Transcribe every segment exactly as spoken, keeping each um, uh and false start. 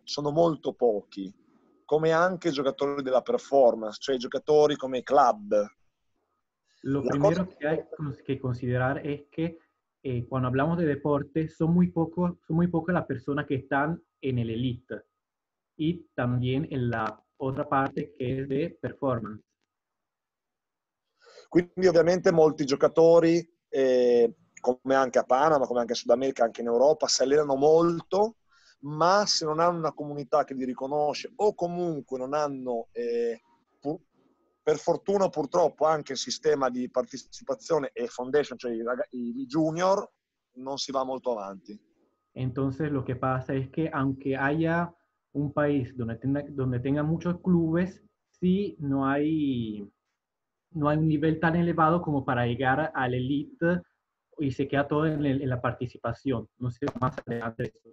sono molto pochi, come anche i giocatori della performance, cioè i giocatori come i club. Lo La cosa... primero que hay que considerar es que eh, cuando hablamos de deporte son muy pocos, son muy pocas las personas que están en el elite y también en la otra parte que es de performance. Quindi ovviamente molti giocatori, eh, come anche a Panama, come anche in Sud America, anche in Europa, si allenano molto, ma se non hanno una comunità che li riconosce o comunque non hanno, eh, pur, per fortuna o purtroppo, anche il sistema di partecipazione e foundation, cioè i, i junior, non si va molto avanti. Entonces lo que pasa es que aunque haya un país donde tenga, donde tenga muchos clubes, sí no hay, no hay un nivel tan elevado como para llegar al elite y se queda todo en, el, en la participación. No sé más adelante eso.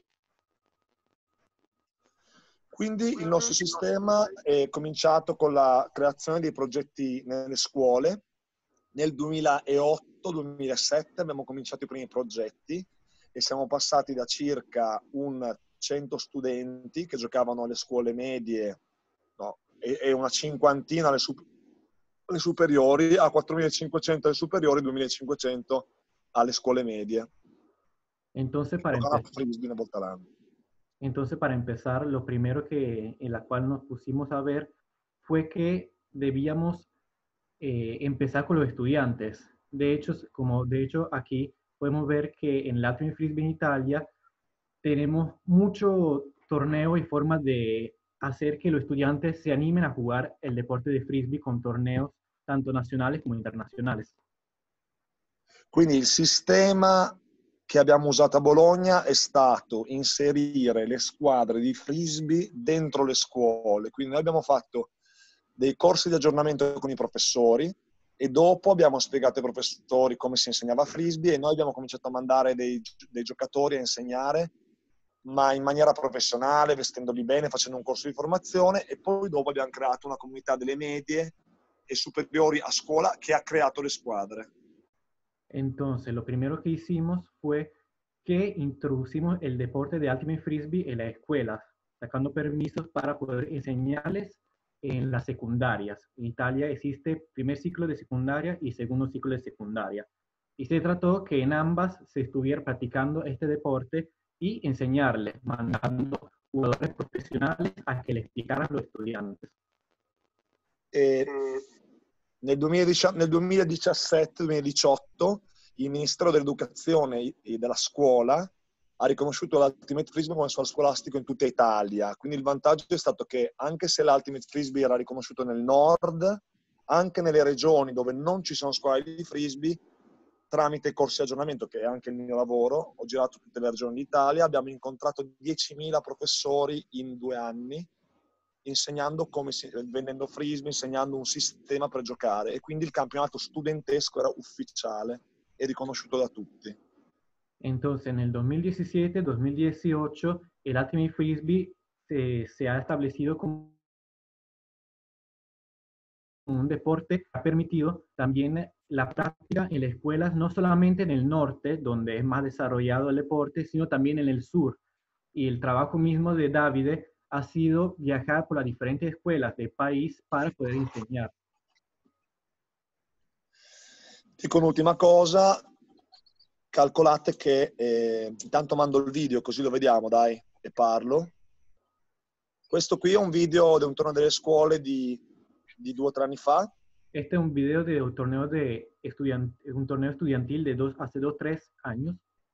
Quindi il nostro sistema è cominciato con la creazione dei progetti nelle scuole. Nel duemilaotto duemilasette abbiamo cominciato i primi progetti e siamo passati da circa un cento studenti che giocavano alle scuole medie, no, e, e una cinquantina alle, super, alle superiori, a quattromilacinquecento alle superiori e duemilacinquecento alle scuole medie. Entonces, para empezar, frisbee una volta l'anno. Entonces, para empezar, lo primero que, en la cual nos pusimos a ver fue que debíamos eh, empezar con los estudiantes. De hecho, como de hecho aquí podemos ver que en Ultimate Frisbee en Italia tenemos muchos torneos y formas de hacer que los estudiantes se animen a jugar el deporte de frisbee con torneos tanto nacionales como internacionales. Quindi il sistema che abbiamo usato a Bologna è stato inserire le squadre di frisbee dentro le scuole. Quindi noi abbiamo fatto dei corsi di aggiornamento con i professori e dopo abbiamo spiegato ai professori come si insegnava frisbee e noi abbiamo cominciato a mandare dei, dei giocatori a insegnare, ma in maniera professionale, vestendoli bene, facendo un corso di formazione, e poi dopo abbiamo creato una comunità delle medie e superiori a scuola che ha creato le squadre. Entonces, lo primero que hicimos fue que introducimos el deporte de Ultimate Frisbee en las escuelas, sacando permisos para poder enseñarles en las secundarias. En Italia existe primer ciclo de secundaria y segundo ciclo de secundaria. Y se trató que en ambas se estuviera practicando este deporte y enseñarles, mandando jugadores profesionales a que le explicaran a los estudiantes. E nel duemiladiciassette duemiladiciotto il Ministero dell'Educazione e della Scuola ha riconosciuto l'Ultimate Frisbee come suolo scolastico in tutta Italia. Quindi il vantaggio è stato che anche se l'Ultimate Frisbee era riconosciuto nel nord, anche nelle regioni dove non ci sono scuole di frisbee, tramite corsi di aggiornamento, che è anche il mio lavoro, ho girato tutte le regioni d'Italia, abbiamo incontrato diecimila professori in due anni, insegnando come si, vendendo frisbee, insegnando un sistema per giocare, e quindi il campionato studentesco era ufficiale e riconosciuto da tutti. Entonces, en el dos mil diecisiete dos mil dieciocho, el Ultimate Frisbee se, se ha establecido como un deporte que ha permitido también la práctica en las escuelas, no solamente en el norte, donde es más desarrollado el deporte, sino también en el sur. Y el trabajo mismo de Davide ha sido viajar por las diferentes escuelas del país para poder enseñar. Dico un'ultima cosa, calcolate che, eh, intanto mando il video così lo vediamo, dai, e parlo. Questo qui è un video di un torneo delle scuole di, di due o tre anni fa. Este es un video de un torneo, de estudiant, un torneo estudiantil de dos, hace dos, tres años.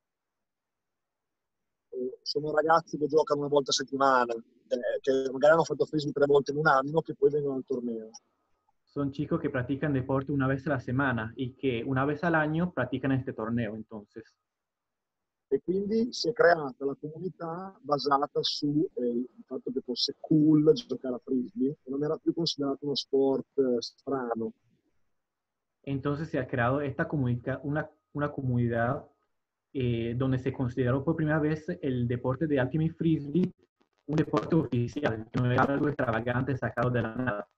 Sono ragazzi che giocano una volta a settimana, eh, che magari hanno fatto frisbee tre volte in un anno, che poi vengono al torneo. Son chicos que practican deporte una vez a la semana y que una vez al año practican este torneo, entonces. E quindi si è creata la comunità basata su eh, il fatto che fosse cool giocare a frisbee e non era più considerato uno sport eh, strano. Entonces se ha creado esta comunica, una, una comunidad eh, donde se consideró por primera vez el deporte de Ultimate Frisbee un deporte oficial, que no era algo extravagante sacado de la nada.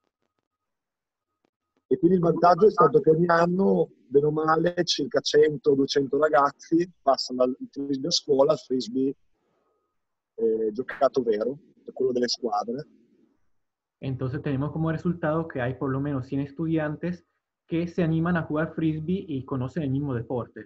E quindi il vantaggio è stato che ogni anno, bene o male, circa cento duecento ragazzi passano dal frisbee a scuola al frisbee eh, giocato vero, quello delle squadre. Entonces tenemos como resultado que hay por lo menos cien estudiantes que se animan a jugar frisbee y conocen el mismo deporte.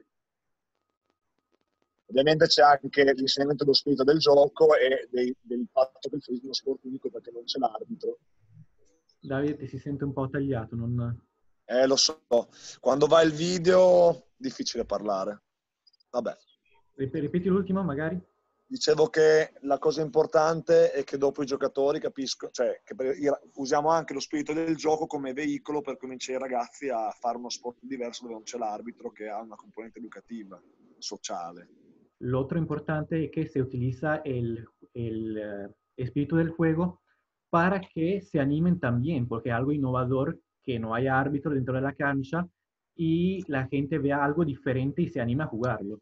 Ovviamente c'è anche l'insegnamento dello spirito del gioco e dei, del fatto che il frisbee è uno sport unico perché non c'è l'arbitro. Davide, ti si sente un po' tagliato, non... Eh, lo so, quando va il video difficile parlare. Vabbè. Ripeti l'ultimo magari? Dicevo che la cosa importante è che dopo i giocatori capiscono, cioè che usiamo anche lo spirito del gioco come veicolo per convincere i ragazzi a fare uno sport diverso dove non c'è l'arbitro, che ha una componente educativa, sociale. Lo otro importante es que se utiliza el, el uh, espíritu del juego para que se animen también, porque es algo innovador que no haya árbitro dentro de la cancha y la gente vea algo diferente y se anime a jugarlo.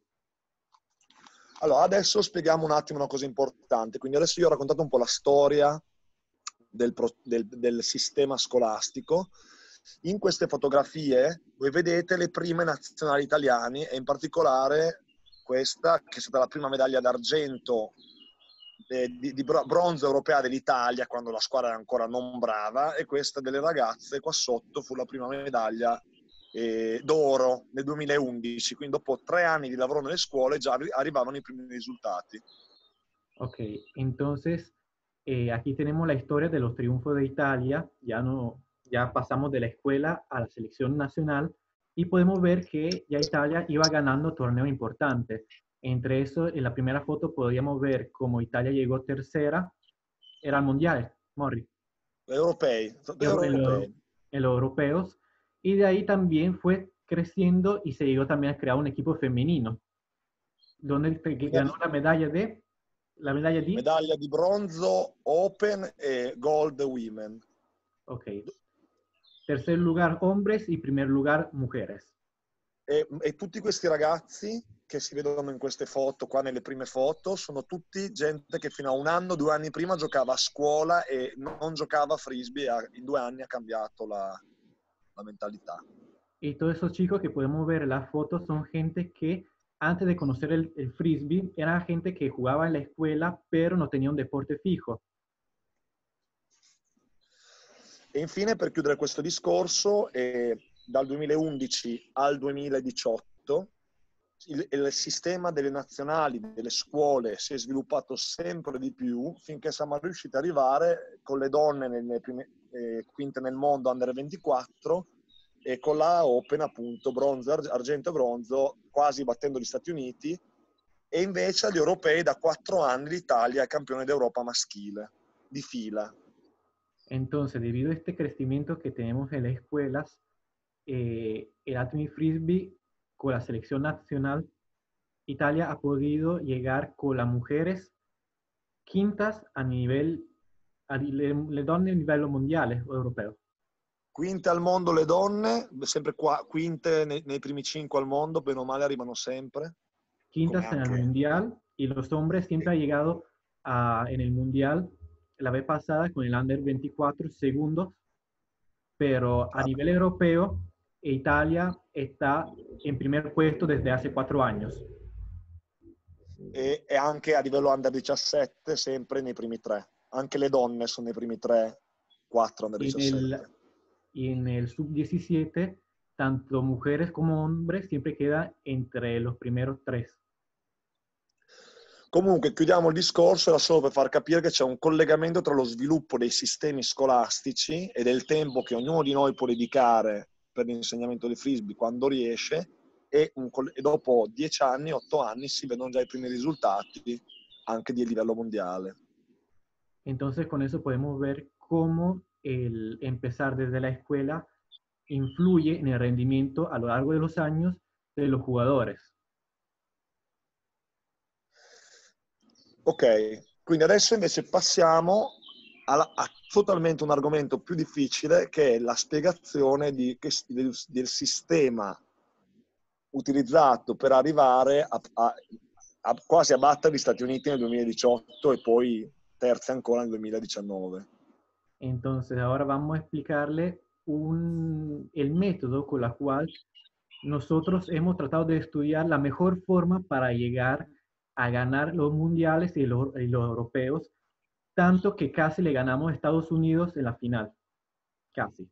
Allora, adesso spieghiamo un attimo una cosa importante. Quindi adesso io ho raccontato un po' la storia del, del, del sistema scolastico. In queste fotografie voi vedete le prime nazionali italiane e in particolare questa, che è stata la prima medaglia d'argento eh, di, di bronzo europea dell'Italia quando la squadra era ancora non brava, e questa delle ragazze qua sotto fu la prima medaglia Eh, d'oro nel duemilaundici, quindi dopo tre anni di lavoro nelle scuole già arrivavano i primi risultati. Ok, entonces eh, aquí tenemos la historia de los triunfos de Italia, ya, no, ya pasamos de la escuela a la selección nacional y podemos ver que ya Italia iba ganando torneos importantes. Entre eso, en la primera foto podríamos ver cómo Italia llegó tercera, era el mundial, Morri. Europei, En, europei. en, en los europeos. Y de ahí también fue creciendo y se llegó también a crear un equipo femenino, donde ganó la medalla de... La medaglia di? Medaglia di bronzo Open e Gold Women. Ok. Tercer lugar hombres y primer lugar mujeres. E, e tutti questi ragazzi che si vedono in queste foto, qua nelle prime foto, sono tutti gente che fino a un anno, due anni prima giocava a scuola e non giocava a frisbee, e in due anni ha cambiato la, la mentalità. Y todos esos chicos que podemos ver en las fotos son gente que antes de conocer el, el frisbee era gente que jugaba en la escuela pero no tenía un deporte fijo. E infine, per chiudere questo discorso, eh, dal duemilaundici al duemiladiciotto il, il sistema delle nazionali, delle scuole si è sviluppato sempre di più finché siamo riusciti ad arrivare con le donne nelle prime, eh, quinte nel mondo under ventiquattro e con la Open appunto bronzo, argento e bronzo, quasi battendo gli Stati Uniti, e invece agli europei da quattro anni l'Italia è campione d'Europa maschile, di fila. Entonces, debido a este crecimiento que tenemos en las escuelas, eh, el Ultimate Frisbee con la selección nacional, Italia ha podido llegar con las mujeres quintas a nivel, a, le, le donne a livello mondiale o europeo. Quinte al mondo le donne, sempre qua, quinte nei, nei primi cinque al mondo, bene o male arrivano sempre. Quintas en el mundial, y los hombres siempre han llegado a, en el mundial la vez pasada con el under veinticuatro segundos, pero a nivel europeo Italia está en primer puesto desde hace cuatro años. E, e anche a livello under diciassette sempre nei primi tre. Anche le donne sono nei primi tre, quattro under diciassette. Y en el sub diecisiete, tanto mujeres como hombres siempre queda entre los primeros tres. Comunque, chiudiamo il discorso, era solo per far capire che c'è un collegamento tra lo sviluppo dei sistemi scolastici e del tempo che ognuno di noi può dedicare per l'insegnamento del frisbee quando riesce, e, un, e dopo dieci anni, otto anni si vedono già i primi risultati anche di livello mondiale. Entonces, con eso podemos ver cómo el empezar desde la escuela influye en el rendimiento a lo largo de los años de los jugadores. Ok, quindi adesso invece passiamo a, a totalmente un argomento più difficile, che è la spiegazione di, del, del sistema utilizzato per arrivare a, a, a quasi a battere gli Stati Uniti nel duemiladiciotto e poi terzi ancora nel duemiladiciannove. Entonces ahora vamos a explicarle un, el método con el cual nosotros hemos tratado de estudiar la mejor forma para llegar a ganar los mundiales y los, y los europeos, tanto que casi le ganamos a Estados Unidos en la final. Casi.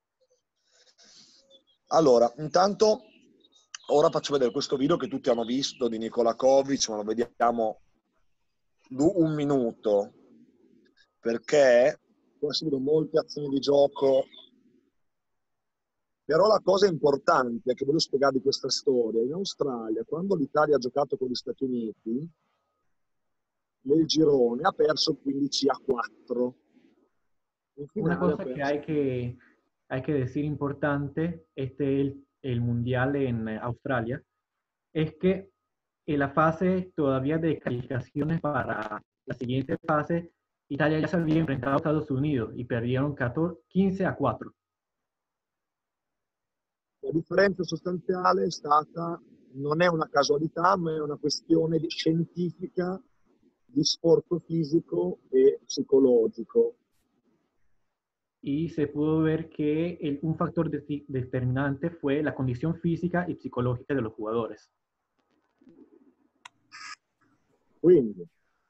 Allora, intanto, ora faccio vedere questo video che tutti hanno visto di Nikola Kovic, ma lo vediamo un minuto, perché poi si vedono molte azioni di gioco. Però la cosa importante che voglio spiegare di questa storia, in Australia, quando l'Italia ha giocato con gli Stati Uniti, nel girone ha perso quindici a quattro. Una cosa que hay que, hay que decir importante, este el, el Mundial en Australia, es que en la fase todavía de calificaciones para la siguiente fase, Italia ya se había enfrentado a Estados Unidos y perdieron catorce, quince a quattro. La differenza sostanziale è stata, non è una casualità, ma è una questione di scientifica, di sforzo fisico e psicologico. Y se pudo ver que el, un factor de, determinante fue la condición física y psicológica de los jugadores. Quindi,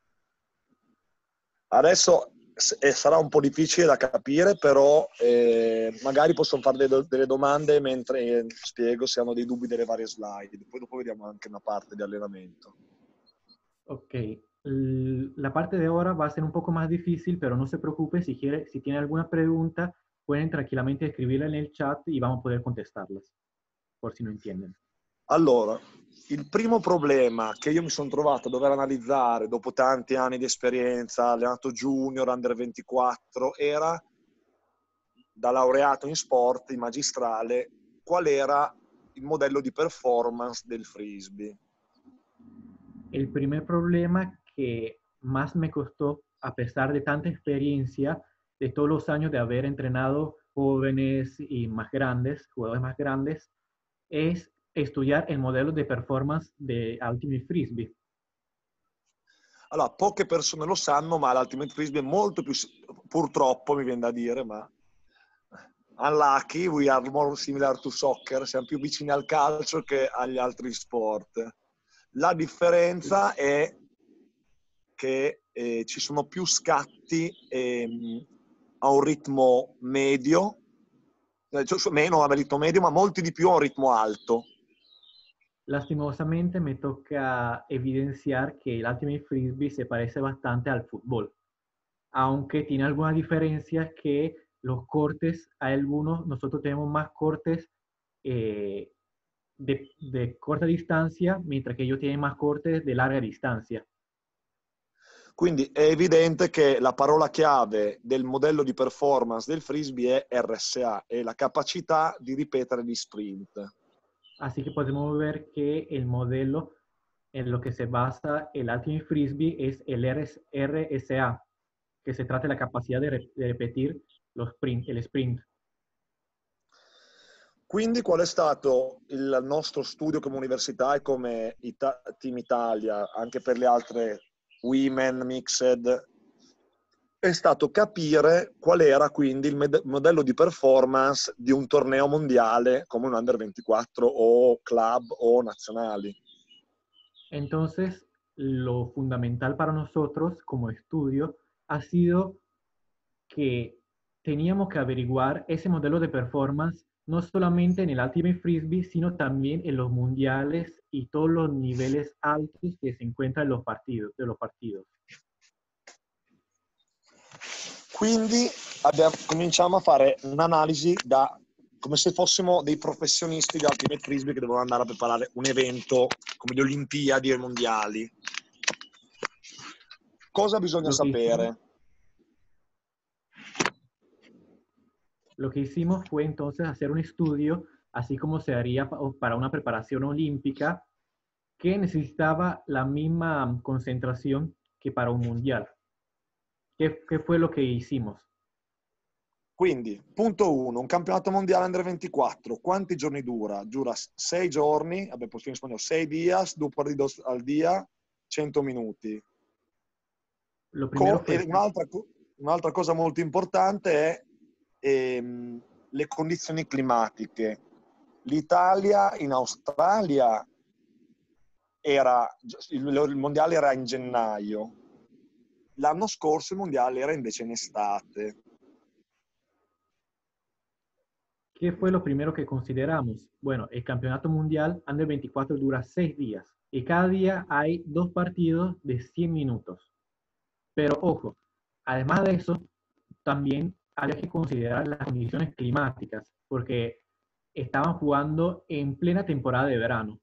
adesso eh, sarà un po' difficile da capire, però eh, magari possono fare delle, delle domande mentre eh, spiego se hanno dei dubbi delle varie slide. Poi dopo vediamo anche una parte di allenamento. Ok. La parte de ahora va a ser un poco más difícil, pero no se preocupe, si, quiere, si tiene alguna pregunta, pueden tranquilamente escribirla en el chat y vamos a poder contestarlas, por si no entienden. Allora, il primo problema che io mi sono trovato a dover analizzare dopo tanti anni di esperienza, allenato junior, under ventiquattro, era, da laureato in sport, in magistrale, qual era il modello di performance del frisbee. El primer problema que más me costó, a pesar de tanta experiencia, de todos los años de haber entrenado jóvenes y más grandes, jugadores más grandes, es estudiar el modelo de performance de Ultimate Frisbee. Allora, poche persone lo sanno, ma l'Ultimate Frisbee è molto più, purtroppo mi viene da dire, ma unlucky, we are more similar to soccer, siamo più vicini al calcio che agli altri sport. La differenza è che eh, ci sono più scatti ehm, a un ritmo medio, cioè, meno a un ritmo medio, ma molti di più a un ritmo alto. Lastimosamente me toca evidenciar que el Ultimate Frisbee se parece bastante al fútbol, aunque tiene algunas diferencias que los cortes, hay algunos, nosotros tenemos más cortes eh, de, de corta distancia, mientras que ellos tienen más cortes de larga distancia. Quindi è evidente che la parola chiave del modello di performance del frisbee è R S A, è la capacità di ripetere gli sprint. Así que podemos ver que el modelo en lo que se basa el Ultimate Frisbee es el R S A, que se trata de la capacidad de, re de repetir los sprint, el sprint. Quindi qual è stato il nostro studio come università e come Ita- Team Italia, anche per le altre women, mixed, è stato capire qual era quindi il med- modello di performance di un torneo mondiale come un under ventiquattro o club o nazionali. Entonces, lo fundamental para nosotros como estudio ha sido que teníamos que averiguar ese modelo de performance no solamente en el Ultimate Frisbee, sino también en los mundiales y todos los niveles altos que se encuentran en los partidos, de los partidos. Quindi abbiamo, cominciamo a fare un'analisi da, come se fossimo dei professionisti di Ultimate Frisbee che devono andare a preparare un evento come le Olimpiadi e i Mondiali. Cosa bisogna Lo que sapere? hicimos, lo que hicimos fue entonces hacer un estudio, así como se haría para una preparación olímpica, que necesitaba la misma concentración que para un mundial. ¿Qué, qué fue lo que hicimos? Quindi, punto uno, un campionato mondiale under ventiquattro, quanti giorni dura? Dura sei giorni, vabbè, possiamo in spagnolo, sei días, due partidos al dia, cento minuti. Lo primero Co- fue... e un'altra, un'altra cosa molto importante è ehm, le condizioni climatiche. L'Italia in Australia era, il, il mondiale era in gennaio. L'anno scorso il mondiale era invece in estate. ¿Qué fue lo primero que consideramos? Bueno, el campeonato mundial under veinticuatro dura seis días y cada día hay dos partidos de cien minutos. Pero ojo, además de eso, también había que considerar las condiciones climáticas, porque estaban jugando en plena temporada de verano.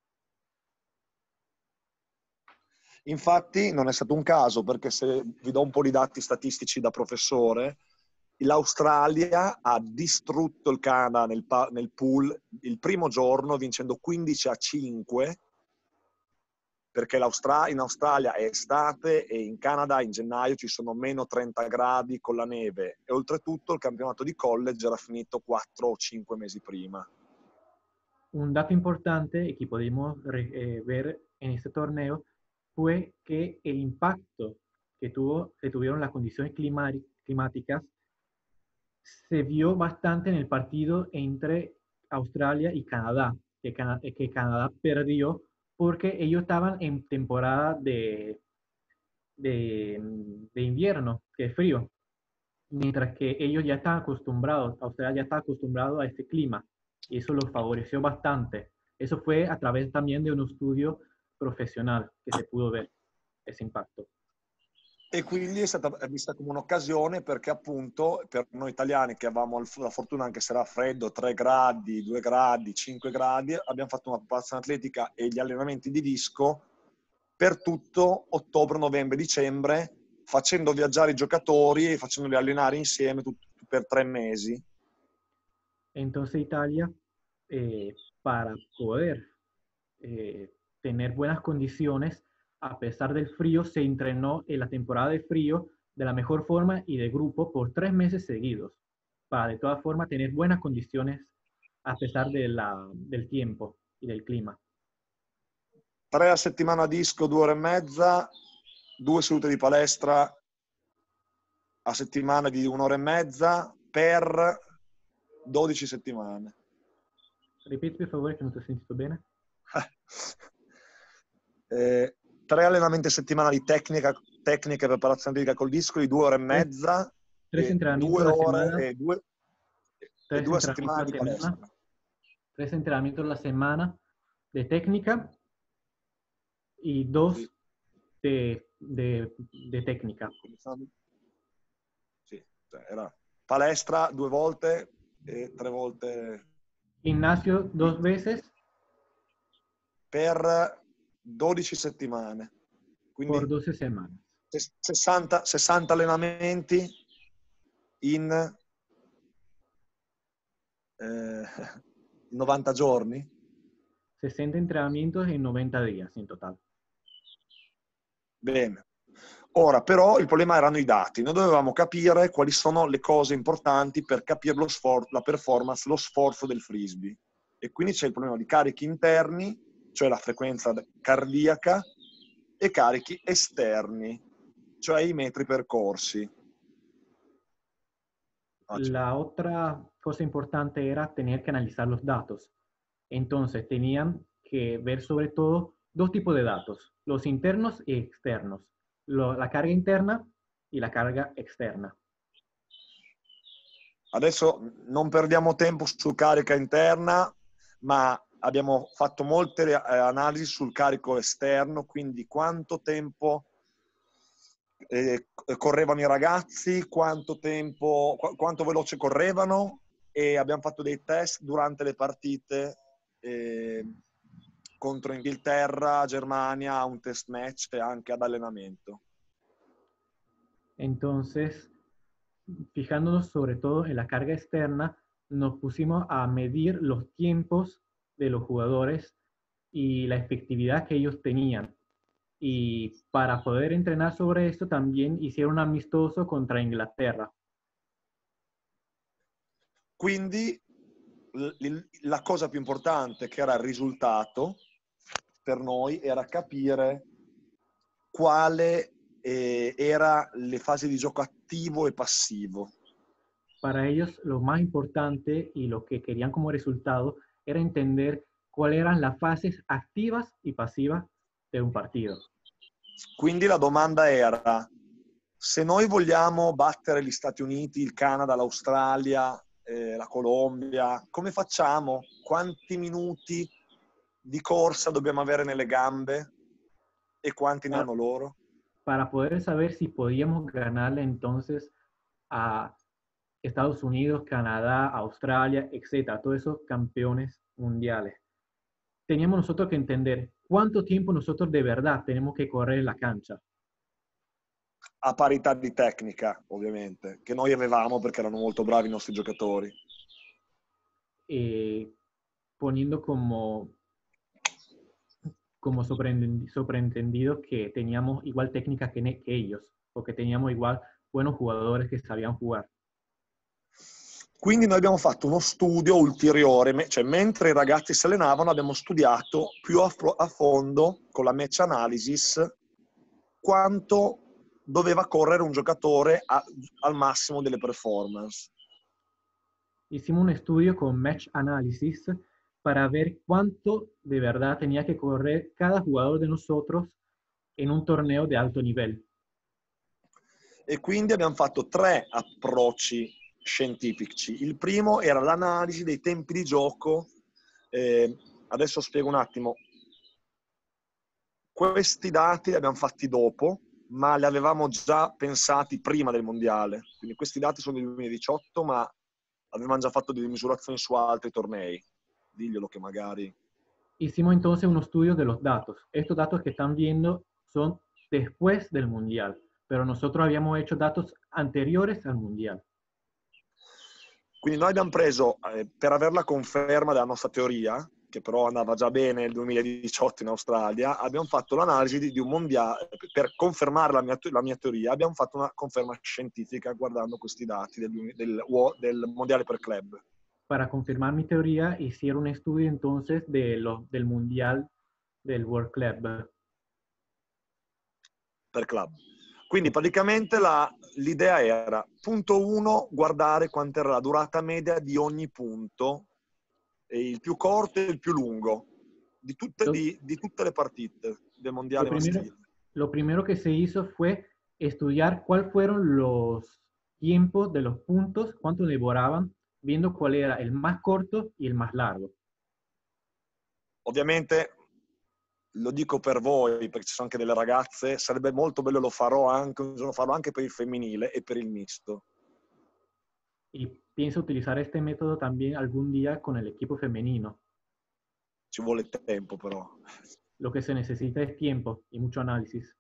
Infatti non è stato un caso, perché se vi do un po' di dati statistici da professore, l'Australia ha distrutto il Canada nel, nel pool il primo giorno vincendo quindici a cinque, perché l'Austra- in Australia è estate e in Canada in gennaio ci sono meno trenta gradi con la neve, e oltretutto il campionato di college era finito quattro o cinque mesi prima. Un dato importante que pudimos eh, ver en este torneo fue que el impacto que, tuvo, que tuvieron las condiciones climáticas se vio bastante en el partido entre Australia y Canadá, que, Can que Canadá perdió porque ellos estaban en temporada de, de, de invierno, que es frío, mientras que ellos ya están acostumbrados, Australia ya está acostumbrado a este clima, y eso los favoreció bastante. Eso fue a través también de un estudio profesional que se pudo ver ese impacto. E quindi è stata vista come un'occasione, perché appunto per noi italiani che avevamo la fortuna, anche se era freddo, tre gradi, due gradi, cinque gradi, abbiamo fatto una preparazione atletica e gli allenamenti di disco per tutto ottobre, novembre, dicembre, facendo viaggiare i giocatori e facendoli allenare insieme tutto, per tre mesi. Entonces Italia, eh, para poder eh, tener buenas condiciones, a pesar del frío, se entrenó en la temporada de frío de la mejor forma y de grupo por tres meses seguidos, para de todas formas tener buenas condiciones a pesar de la, del tiempo y del clima. Tre a settimana disco, due ore e mezza, due sedute di palestra a settimana di un'ora e mezza per dodici settimane. Ripeti per favore che non ti ho sentito bene. eh, tre allenamenti a settimana di tecnica, tecnica e preparazione atletica col disco di due ore e mezza, tres e due ore e due, e due settimane di palestra. Tres entrenamientos a la semana de técnica y dos sì. de, de, de técnica. Sì, era palestra due volte e tre volte. Gimnasio dos veces. Per dodici settimane. Quindi por doce semanas. sessanta, sessanta allenamenti in eh, novanta giorni. sesenta entrenamientos en noventa días in totale. Bene. Ora, però, il problema erano i dati. Noi dovevamo capire quali sono le cose importanti per capire lo sforzo, la performance, lo sforzo del frisbee. E quindi c'è il problema di carichi interni, cioè la frequenza cardiaca, e carichi esterni, cioè i metri percorsi. La otra cosa importante era tener que analizar los datos. Entonces tenían que ver sobre todo dos tipos de datos, los internos y externos, lo, la carga interna y la carga externa. Adesso non perdiamo tempo su carica interna, ma abbiamo fatto molte analisi sul carico esterno, quindi quanto tempo eh, correvano i ragazzi, quanto tempo, qu- quanto veloce correvano, e abbiamo fatto dei test durante le partite eh, contro Inghilterra, Germania, un test match e anche ad allenamento. Entonces, fijándonos sobre todo en la carga externa, nos pusimos a medir los tiempos de los jugadores y la efectividad que ellos tenían. Y para poder entrenar sobre esto también hicieron un amistoso contra Inglaterra. Quindi la cosa più importante, che era il risultato per noi, era capire quale eh, era le fasi di gioco attivo e passivo. Para ellos lo más importante y lo que querían como resultado era entender cuáles eran las fases activas y pasivas de un partido. Quindi la domanda era, se noi vogliamo battere gli Stati Uniti, il Canada, l'Australia, eh, la Colombia, come facciamo? Quanti minuti di corsa dobbiamo avere nelle gambe e quanti ne Para, hanno loro? para poder saber si podíamos ganarle entonces a Estados Unidos, Canadá, Australia, etcétera, todos esos campeones mundiales. Teníamos nosotros que entender cuánto tiempo nosotros de verdad tenemos que correr en la cancha. A parità di tecnica, ovviamente, che noi avevamo perché erano molto bravi i nostri giocatori. Eh, poniendo como, como sobreentendido que teníamos igual técnica que, que ellos, porque teníamos igual buenos jugadores que sabían jugar. Quindi noi abbiamo fatto uno studio ulteriore, cioè mentre i ragazzi si allenavano abbiamo studiato più a, a fondo con la match analysis quanto doveva correre un giocatore a, al massimo delle performance. Hicimos un estudio con Match Analysis para ver cuánto de verdad tenía que correr cada jugador de nosotros en un torneo de alto nivel. E quindi abbiamo fatto tre approcci scientifici. Il primo era l'analisi dei tempi di gioco. Eh, adesso spiego un attimo. Questi dati li abbiamo fatti dopo, ma li avevamo già pensati prima del mondiale. Quindi questi dati sono del duemiladiciotto, ma avevamo già fatto delle misurazioni su altri tornei. Diglielo che magari... Hicimos entonces un estudio de los datos. Estos datos que están viendo son después del mundial, pero nosotros habíamos hecho datos anteriores al mundial. Quindi noi abbiamo preso, eh, per avere la conferma della nostra teoria, che però andava già bene nel duemiladiciotto in Australia, abbiamo fatto l'analisi di, di un mondiale, per confermare la mia, la mia teoria, abbiamo fatto una conferma scientifica guardando questi dati del, del, del mondiale per club. Para confirmar mi teoría, hicieron un estudio entonces de lo, del mundial del World Club. Per club. Quindi praticamente l'idea era, punto uno, guardare quant'era la durata media di ogni punto, e il più corto e il più lungo, di tutte, Lo, di, di tutte le partite del mondiale lo primero, maschile. lo primero que se hizo fue estudiar cuáles fueron los tiempos de los puntos, cuánto devoraban, viendo cuál era el más corto y el más largo. Ovviamente, lo dico per voi, perché ci sono anche delle ragazze, sarebbe molto bello, lo farò anche, un giorno farò anche per il femminile e per il misto. Y pienso utilizar este método también algún día con el equipo femenino. Ci vuole tempo però. Lo que se necesita es tiempo y mucho análisis.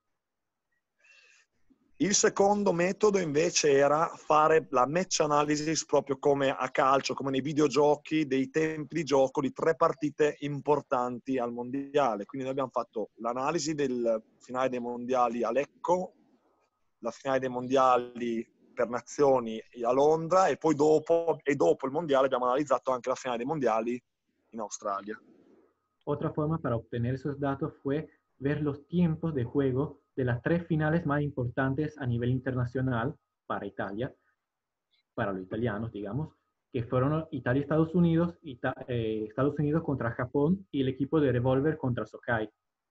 Il secondo metodo invece era fare la match analysis proprio come a calcio, come nei videogiochi, dei tempi di gioco di tre partite importanti al mondiale. Quindi noi abbiamo fatto l'analisi del finale dei mondiali a Lecco, la finale dei mondiali per nazioni a Londra e poi dopo, e dopo il mondiale abbiamo analizzato anche la finale dei mondiali in Australia. Otra forma para obtener esos datos fue ver los tiempos de juego de las tres finales más importantes a nivel internacional para Italia, para los italianos, digamos, que fueron Italia-Estados Unidos, Ita eh, Estados Unidos contra Japón y el equipo de Revolver contra Sokai.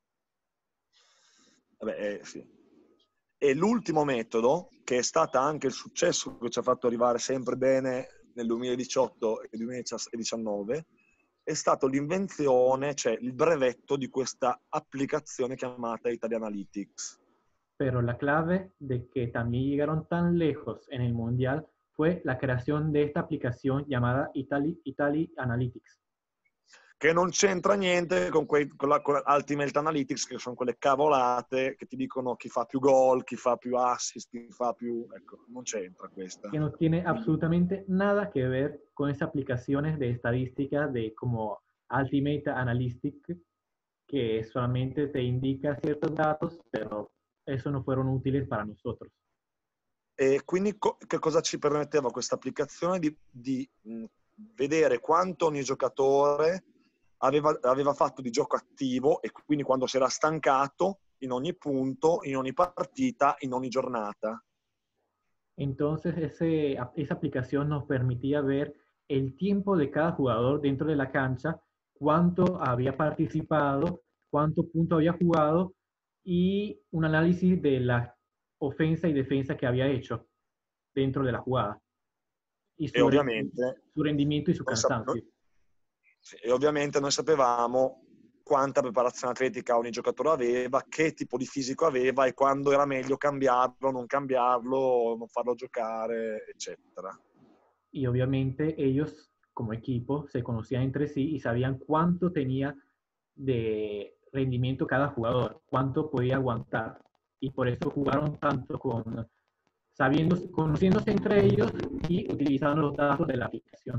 Vabbè, eh, sì. E l'ultimo metodo, che è stato anche il successo che ci ha fatto arrivare sempre bene nel duemiladiciotto e duemiladiciannove, è stato l'invenzione, cioè il brevetto di questa applicazione chiamata Italy Analytics. Pero la clave de que también llegaron tan lejos en el Mundial fue la creación de esta aplicación llamada Italy, Italy Analytics. Che non c'entra niente con, quei, con, la, con Ultimate Analytics, che sono quelle cavolate che ti dicono chi fa più gol, chi fa più assist, chi fa più... Ecco, non c'entra questa. Que no tiene absolutamente nada que ver con esas aplicaciones de estadística de como Ultimate Analytics, que solamente te indica ciertos datos, pero eso no fueron útiles para nosotros. E quindi co- che cosa ci permetteva questa applicazione? Di, di mh, vedere quanto ogni giocatore aveva, aveva fatto di gioco attivo e quindi quando si era stancato in ogni punto, in ogni partita, in ogni giornata. Entonces ese, esa aplicación nos permitía ver el tiempo de cada jugador dentro de la cancha, cuánto había participado, cuánto punto había jugado y un análisis de la ofensa y defensa que había hecho dentro de la jugada y E su, re- ovviamente, su rendimiento y su non sap- cansancio. sì, e ovviamente noi sapevamo quanta preparazione atletica ogni giocatore aveva, che tipo di fisico aveva e quando era meglio cambiarlo, non cambiarlo, non farlo giocare, eccetera. Y obviamente ellos como equipo se conocían entre sí y sabían cuánto tenía de rendimiento cada jugador, cuánto podía aguantar. Y por eso jugaron tanto con sabiendo, conociéndose entre ellos y utilizando los datos de la aplicación.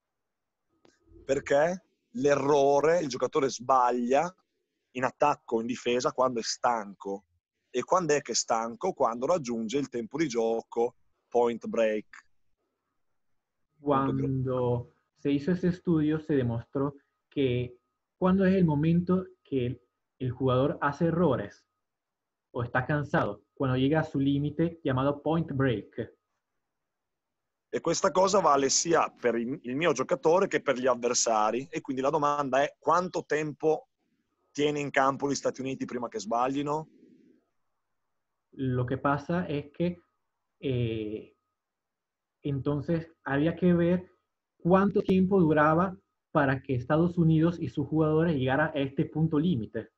Perché l'errore, il giocatore sbaglia in attacco o in difesa quando è stanco. E quando è che è stanco? Quando raggiunge il tempo di gioco, point break. Punto di Cuando se hizo ese estudio se demostró que cuando es el momento que el, el jugador hace errores o está cansado, cuando llega a su límite llamado point break. E questa cosa vale sia per il mio giocatore che per gli avversari. E quindi la domanda è: quanto tempo tiene in campo gli Stati Uniti prima che sbaglino? Lo que pasa es que eh, entonces había que ver cuánto tiempo duraba para que Estados Unidos y sus jugadores llegaran a este punto límite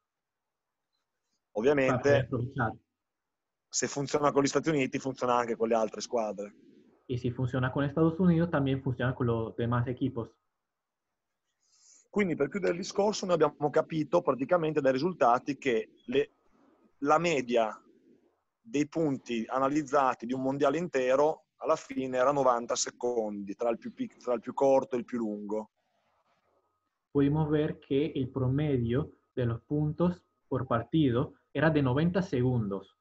para poder Ovviamente, aprovechar. se funziona con gli Stati Uniti, funziona anche con le altre squadre. Y si funciona con Estados Unidos, también funciona con los demás equipos. Quindi, per chiudere il discorso, noi abbiamo capito praticamente dai risultati che le, la media dei punti analizzati di un mondiale intero alla fine era novanta secondi, tra il più, pic- tra il più corto e il più lungo. Pudimos ver que el promedio de los puntos por partido era de noventa segundos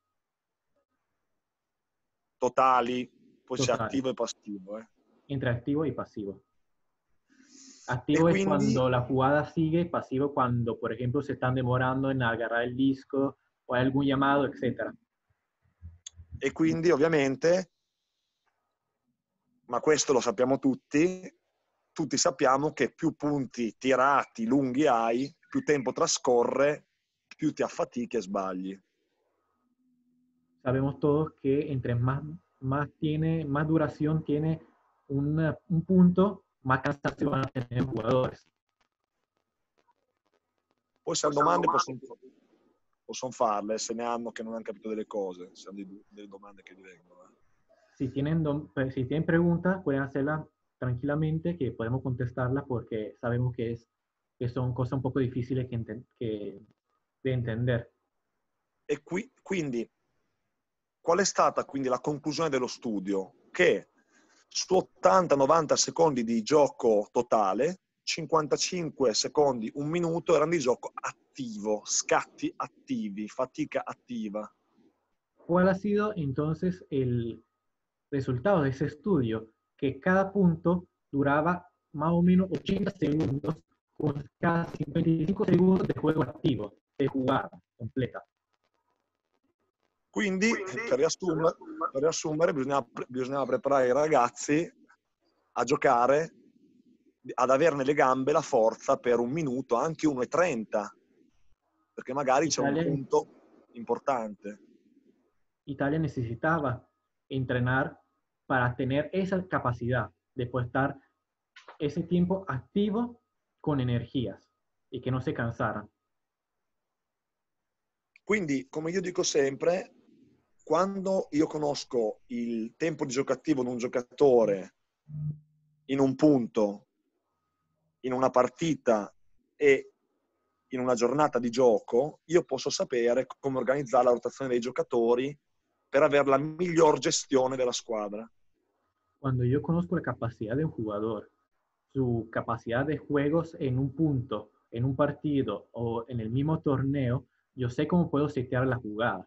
Totali, poi c'è totales, attivo e passivo. Eh. entre activo y pasivo. E Activo es quindi, cuando la jugada sigue, pasivo cuando, por ejemplo, se están demorando en agarrar el disco o hay algún llamado, etcétera. e quindi ovviamente, ma questo lo sappiamo tutti, tutti sappiamo che più punti tirati lunghi hai, più tempo trascorre, più ti affatichi e sbagli. Sabemos todos que entre más, más, tiene, más duración tiene una, un punto, más cansancio van a tener los jugadores. Poi se hanno domande possono, possono farle, se ne hanno che non hanno capito delle cose, se hanno dei- delle domande che gli vengono. Eh. Si tienen, si tienen preguntas, pueden hacerlas tranquilamente, que podemos contestarlas porque sabemos que, es, que son cosas un poco difíciles que, que, de entender. E qui, quindi, qual è stata quindi la conclusione dello studio? Che su ottanta novanta secondi di gioco totale, cinquantacinque secondi, un minuto erano di gioco attivo, scatti attivi, fatica attiva. ¿Cuál ha sido entonces el resultado de ese estudio? Que cada punto duraba más o menos ochenta segundos con cada cincuenta y cinco segundos de juego activo, de jugada completa. Quindi, per riassumere, per riassumere bisognava, bisognava preparare i ragazzi a giocare, ad avere nelle gambe la forza per un minuto, anche uno e trenta, perché magari c'è un Italia, punto importante. Italia necesitaba entrenar para tener esa capacidad de poder estar ese tiempo activo con energías y que no se cansaran. Quindi, come io dico sempre, quando io conosco il tempo di gioco attivo di un giocatore in un punto, in una partita e in una giornata di gioco, io posso sapere come organizzare la rotazione dei giocatori per avere la miglior gestione della squadra. Cuando yo conozco la capacidad de un jugador, su capacidad de juegos en un punto, en un partido o en el mismo torneo, yo sé cómo puedo setear la jugada.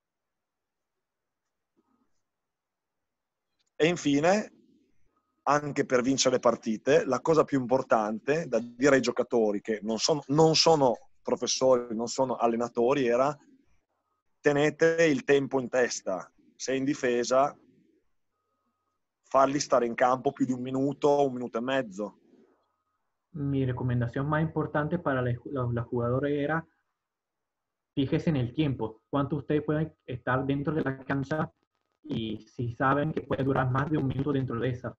E infine, anche per vincere le partite, la cosa più importante da dire ai giocatori che non sono, non sono professori, non sono allenatori, era: tenete il tempo in testa. Se in difesa, farli stare in campo più di un minuto, un minuto e mezzo. Mi recomendación más importante para los jugadores era fíjese en el tiempo, cuánto ustedes pueden estar dentro de la cancha y si saben que puede durar más de un minuto dentro de esa.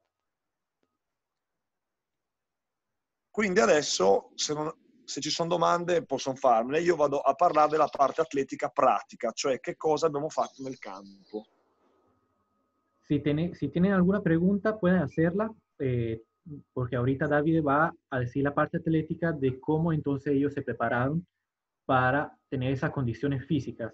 Quindi adesso, se, non, se ci sono domande, possono farmele. Io vado a parlare della parte atletica pratica, cioè che cosa abbiamo fatto nel campo. Si, tiene, si tienen alguna pregunta, pueden hacerla, eh, porque ahorita David va a decir la parte atlética de cómo entonces ellos se prepararon para tener esas condiciones físicas.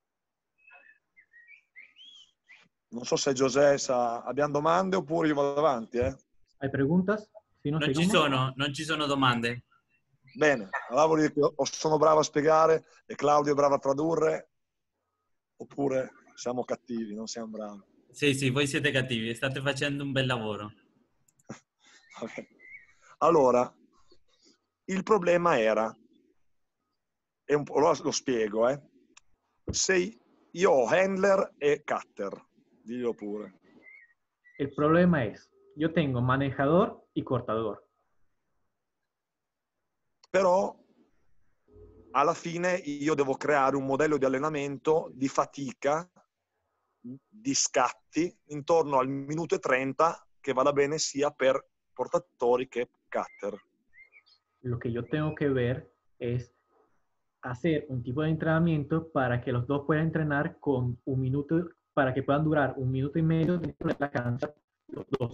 Non so se Giuseppe sa, abbiamo domande oppure io vado avanti, eh? ¿Hay preguntas? Si no, Non ci sono, non ci sono domande. Bene, allora vuol dire che o sono bravo a spiegare e Claudio è bravo a tradurre, oppure siamo cattivi, non siamo bravi. Sì, sì, voi siete cattivi, state facendo un bel lavoro. Okay. Allora, il problema era, e un po' lo, lo spiego, eh. Se io ho handler e cutter, dillo pure. El problema es, yo tengo manejador y cortador. Però alla fine io devo creare un modello di allenamento di fatica, di scatti, intorno al minuto e trenta, che vada bene sia per portatori che cutter. Lo que yo tengo que ver es hacer un tipo de entrenamiento para que los dos puedan entrenar con un minuto, para que puedan durar un minuto y medio dentro de la cancha los dos.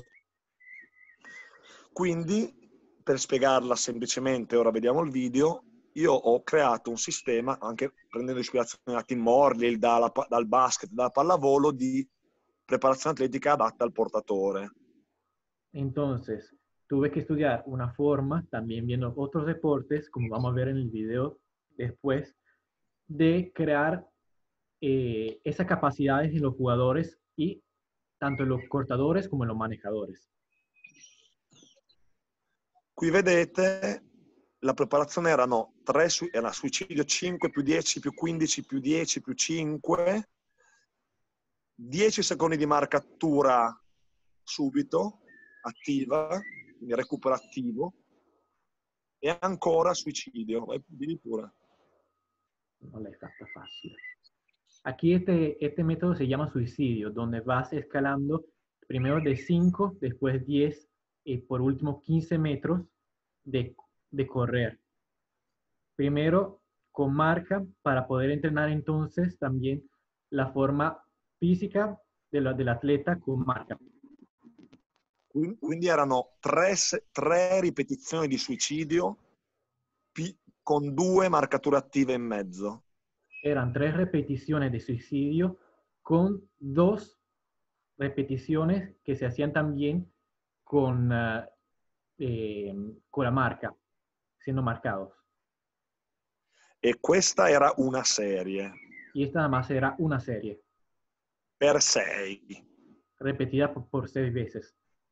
Quindi, per spiegarla semplicemente, ora vediamo il video, io ho creato un sistema, anche prendendo ispirazione da Tim Morley, dalla, dal basket, dalla pallavolo, di preparazione atletica adatta al portatore. Entonces, tuve que estudiar una forma, también viendo otros deportes, como vamos a ver en el video después, de crear eh, esas capacidades en los jugadores y tanto en los cortadores como en los manejadores. Qui vedete, la preparazione erano tre, era suicidio cinque più dieci più quindici più dieci più cinque, dieci secondi di marcatura subito, attiva, quindi recupero attivo, e ancora suicidio. Vai pure. No le está fácil. Aquí este, este método se llama suicidio, donde vas escalando primero de cinco, después diez y por último quince metros de, de correr. Primero con marca para poder entrenar entonces también la forma física de la, del atleta con marca. Quindi erano tre, tre ripetizioni di suicidio con due marcature attive in mezzo. Eran tres repeticiones de suicidio con dos repeticiones que se hacían también con, uh, eh, con la marca, siendo marcados. E questa era una serie. Y esta nada más era una serie. Per sei. Repetida por, por seis veces.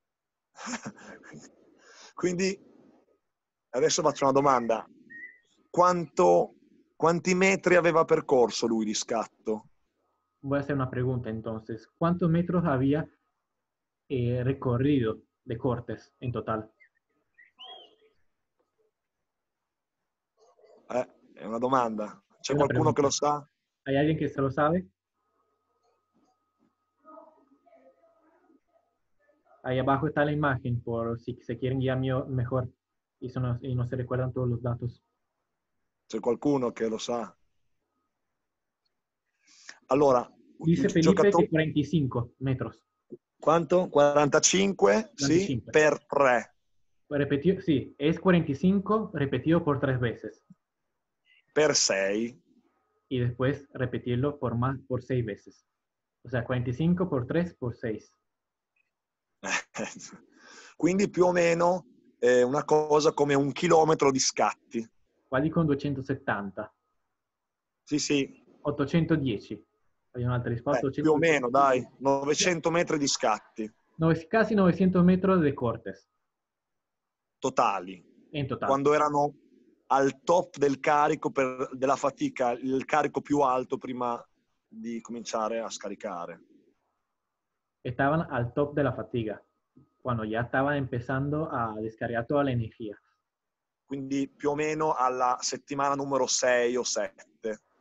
Quindi, adesso faccio una domanda. Quanto, quanti metri aveva percorso lui di scatto? Voy a hacer una pregunta entonces. ¿Cuántos metros había eh, recorrido de cortes en total? Eh, è una domanda. C'è Una qualcuno pregunta. che lo sa? ¿Hay alguien que se lo sabe? Ahí abajo está la imagen por si se quieren guiar mejor y, son, y no se recuerdan todos los datos. C'è qualcuno che lo sa? Allora, dice Felipe giocatore... che cuarenta y cinco metros. Quanto? quarantacinque, cuarenta y cinco. Sì, per tre. Repetido, sí, es cuarenta y cinco repetido por tres veces. Per sei. Y después repetirlo por más, por seis veces. O sea, cuarenta y cinco por tres por seis. Quindi più o meno eh, una cosa come un chilometro di scatti. Quasi con duecentosettanta. Sì, sì. ottocentodieci. Hay un'altra risposta. Eh, più o meno, dai. novecento metri di scatti. Nove, casi novecento metros de cortes. Totali. In totale. Quando erano al top del carico, per, della fatica, il carico più alto prima di cominciare a scaricare. Estaban al top de la fatiga, cuando ya estaban empezando a descargar toda la energía. Quindi più o meno alla settimana numero sei o sette.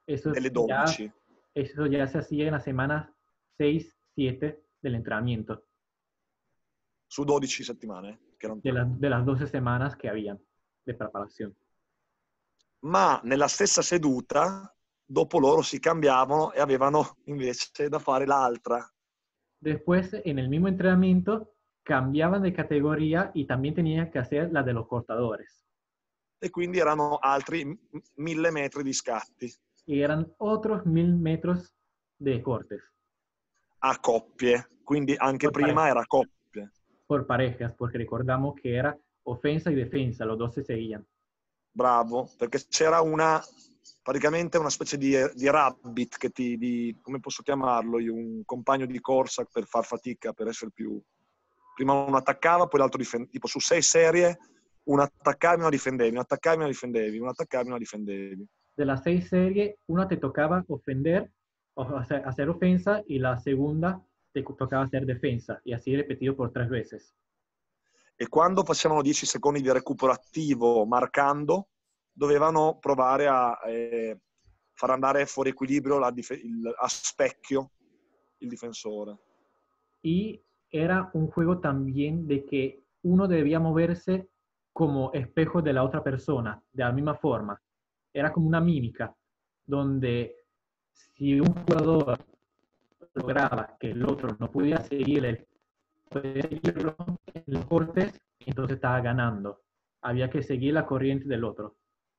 Eso delle ya, dodici. eso ya se hacía en la semana seis siete del entrenamiento, Su dodici settimane, che erano de, tre. la- de las doce semanas que habían de preparación. Ma nella stessa seduta, dopo loro si cambiavano e avevano invece da fare l'altra. Después, en el mismo entrenamiento, cambiaban de categoría y también tenían que hacer la de los cortadores. E quindi erano altri m- mille metri di scatti Y eran otros mil metros de cortes a coppie. Quindi anche por, prima pare- era coppie. por parejas, porque recordamos que era ofensa y defensa, los dos se seguían. Bravo, perché c'era una, praticamente una specie di, di rabbit che ti, di, come posso chiamarlo io, un compagno di corsa per far fatica, per essere più... Prima uno attaccava, poi l'altro difendeva. Tipo su sei serie, uno attaccavi e uno difendevi, uno attaccavi e uno difendevi, uno attaccavi e uno difendevi. De las seis series, una te tocaba ofender o hacer, hacer ofensa y la segunda te tocaba hacer defensa y así repetido por tres veces. E quando facevano dieci secondi di recupero attivo marcando, dovevano provare a eh, far andare fuori equilibrio la dif- il, a specchio il difensore. Y era un juego también de que uno debía moverse como espejo de la otra persona, de la misma forma. Era como una mímica, donde si un jugador lograba que el otro no podía seguirle, podía seguirlo en los cortes, entonces estaba ganando. Había que seguir la corriente del otro.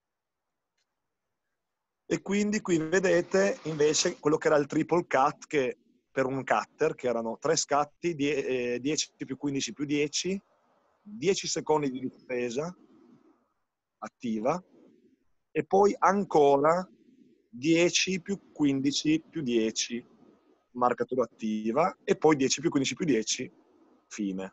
E quindi qui vedete invece quello che era il triple cut, che per un cutter, che erano tre scatti, die- eh, dieci più quindici più dieci, dieci secondi di difesa attiva, e poi ancora dieci più quindici più dieci, marcatura attiva, e poi dieci più quindici più dieci, fine.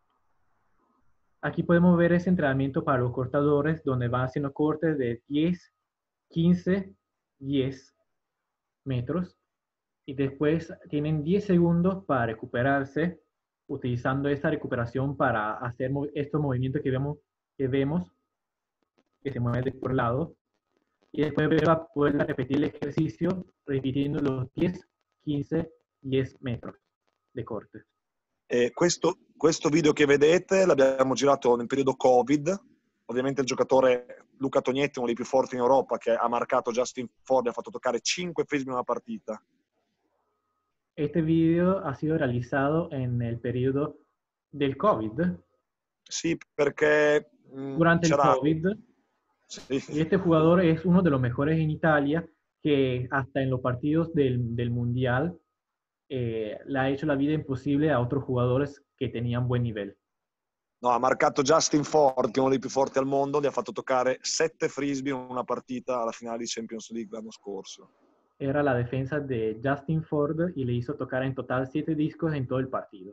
Aquí podemos ver ese entrenamiento para los cortadores, donde van haciendo cortes de diez, quince, diez metros. Y después tienen diez segundos para recuperarse, utilizando esta recuperación para hacer estos movimientos que vemos, que vemos, que se mueven de por lado. Y después va a poder repetir el ejercicio, repitiendo los diez, quince, diez metros de corte. E questo, questo video che vedete l'abbiamo girato nel periodo Covid. Ovviamente il giocatore Luca Tognetti, uno dei più forti in Europa, che ha marcato Justin Ford, ha fatto toccare cinque frisbee in una partita. Este video ha sido realizado en el periodo del COVID. Sì, perché mh, Durante el c'era... COVID. Sì. Y este jugador es uno de los mejores en Italia, que hasta en los partidos del, del Mundial eh, le ha hecho la vida imposible a otros jugadores que tenían buen nivel. No, ha marcato Justin Ford, che è uno dei più forti al mondo, gli ha fatto toccare sette frisbee in una partita alla finale di Champions League l'anno scorso. Era la defensa de Justin Ford y le hizo tocar en total siete discos en todo el partido.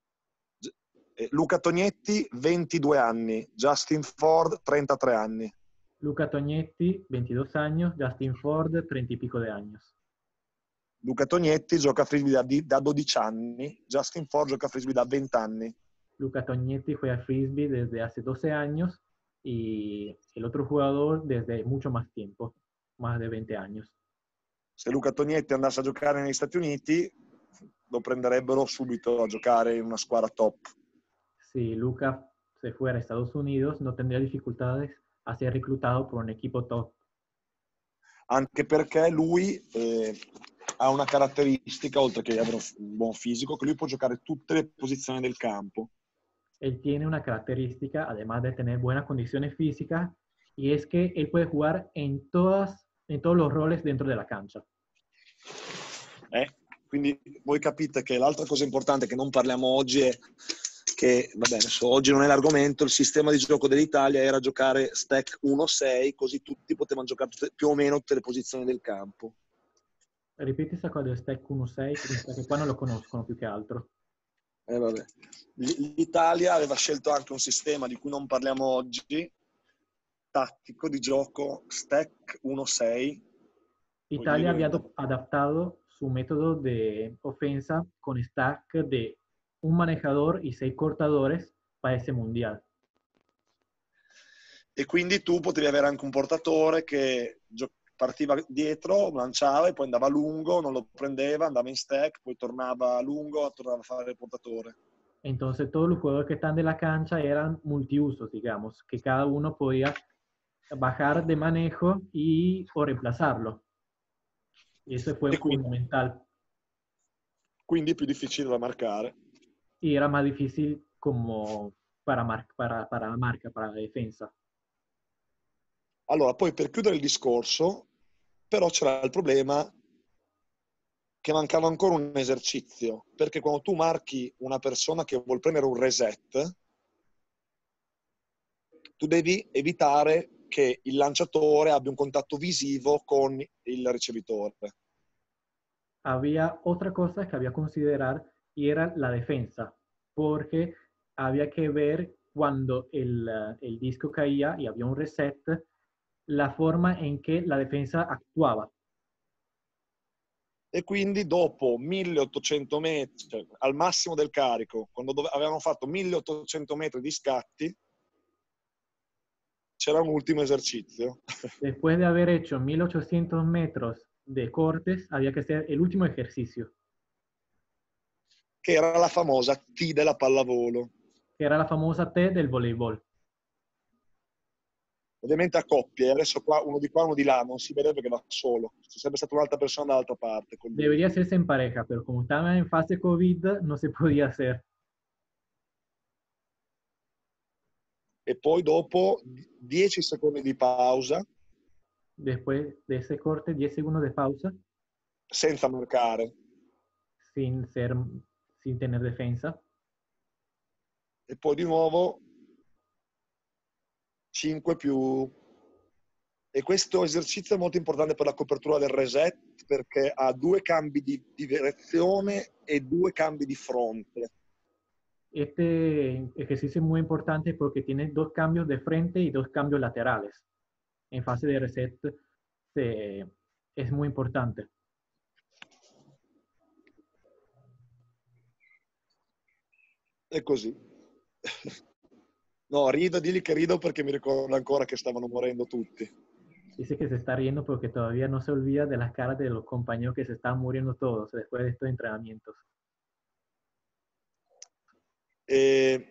Luca Tognetti, ventidue anni, Justin Ford, trentatré anni. Luca Tognetti, veintidós años, Justin Ford, treinta y pico de años. Luca Tognetti gioca a frisbee da, da dodici anni, Justin Ford gioca a frisbee da venti anni. Luca Tognetti juega frisbee desde hace doce años y el otro jugador desde mucho más tiempo, más de veinte años. Se Luca Tognetti andasse a giocare negli Stati Uniti, lo prenderebbero subito a giocare in una squadra top. Si Luca se fuera a Estados Unidos, no tendría dificultades a ser reclutado por un equipo top. Anche perché lui eh, ha una caratteristica, oltre che avere un buon fisico, che lui può giocare tutte le posizioni del campo. Él tiene una característica, además de tener buenas condiciones físicas, y es que él puede jugar en, todas, en todos los roles dentro de la cancha. Eh? Quindi voi capite che l'altra cosa importante che non parliamo oggi è che, vabbè, adesso oggi non è l'argomento, il sistema di gioco dell'Italia era giocare stack uno sei, così tutti potevano giocare tutte, più o meno tutte le posizioni del campo. Ripeti esa cosa del stack uno sei, perché qua non lo conoscono più che altro. Eh, vabbè. L'Italia aveva scelto anche un sistema di cui non parliamo oggi, tattico di gioco stack uno sei. Italia había adaptado su método de ofensa con stack de un manejador y seis cortadores para ese mundial. E quindi tu potevi avere anche un portatore che partiva dietro, lanciava e poi andava lungo, non lo prendeva, andava in stack, poi tornava lungo, tornava a fare il portatore. Entonces todos los jugadores que están de la cancha eran multiusos, digamos, que cada uno podía bajar de manejo y o reemplazarlo. Y eso fue E quindi, fundamental. quindi è più difficile da marcare. Y era más difícil como para, mar para, para la marca, para la defensa. Allora, poi per chiudere il discorso, però c'era il problema che mancava ancora un esercizio, perché quando tu marchi una persona che vuol premere un reset, tu devi evitare che il lanciatore abbia un contatto visivo con il ricevitore. Había otra cosa que había que considerar y era la defensa, porque había que ver cuando el, el disco caía y había un reset, la forma en que la defensa actuaba. E quindi dopo milleottocento metri, cioè al massimo del carico, quando dove, avevano fatto milleottocento metri di scatti, c'era un ultimo esercizio. Después de haber hecho mil ochocientos metros de cortes, había que hacer el último ejercicio. Che era la famosa T della pallavolo. Que era la famosa T del voleibol. Ovviamente a coppie, adesso qua uno di qua uno di là, non si vede perché va solo. C'è sempre stata un'altra persona dall'altra parte. Con lui. Debería hacerse en pareja, pero como estaba en fase COVID, no se podía hacer. E poi dopo dieci secondi di pausa. Después de ese corte, diez segundos de pausa. Senza marcare. Sin, ser, sin tener defensa. E poi di nuovo cinque più... E questo esercizio è molto importante per la copertura del reset perché ha due cambi di, di direzione e due cambi di fronte. Este ejercicio es muy importante porque tiene dos cambios de frente y dos cambios laterales. En fase de reset se, es muy importante. È così. No, rido, digli che rido perché mi ricordo ancora che stavano morendo tutti. Dice que se está riendo porque todavía no se olvida de las caras de los compañeros que se están muriendo todos después de estos entrenamientos. E...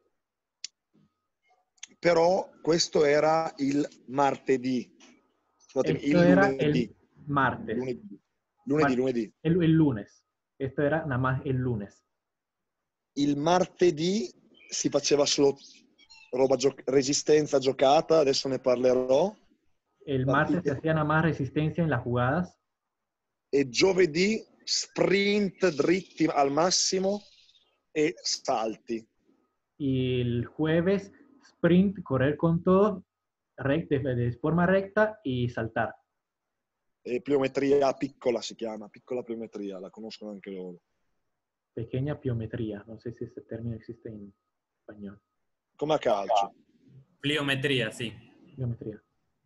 Però questo era il martedì. Scusatemi, Esto il era lunedì. el martes. Lunedì, lunedì. lunedì. El, el lunes. Esto era nada más el lunes. Il martedì si faceva solo roba gio- resistenza giocata, adesso ne parlerò. El martes se hacía nada más resistencia en las jugadas. E giovedì sprint dritti al massimo e salti. Y el jueves sprint, correr con todo, recta, de forma recta y saltar. E pliometria piccola si chiama, piccola pliometria, la conoscono anche loro. Pequeña pliometría, no sé si ese término existe en español. Come a calcio. Pliometria, sì. Pliometría.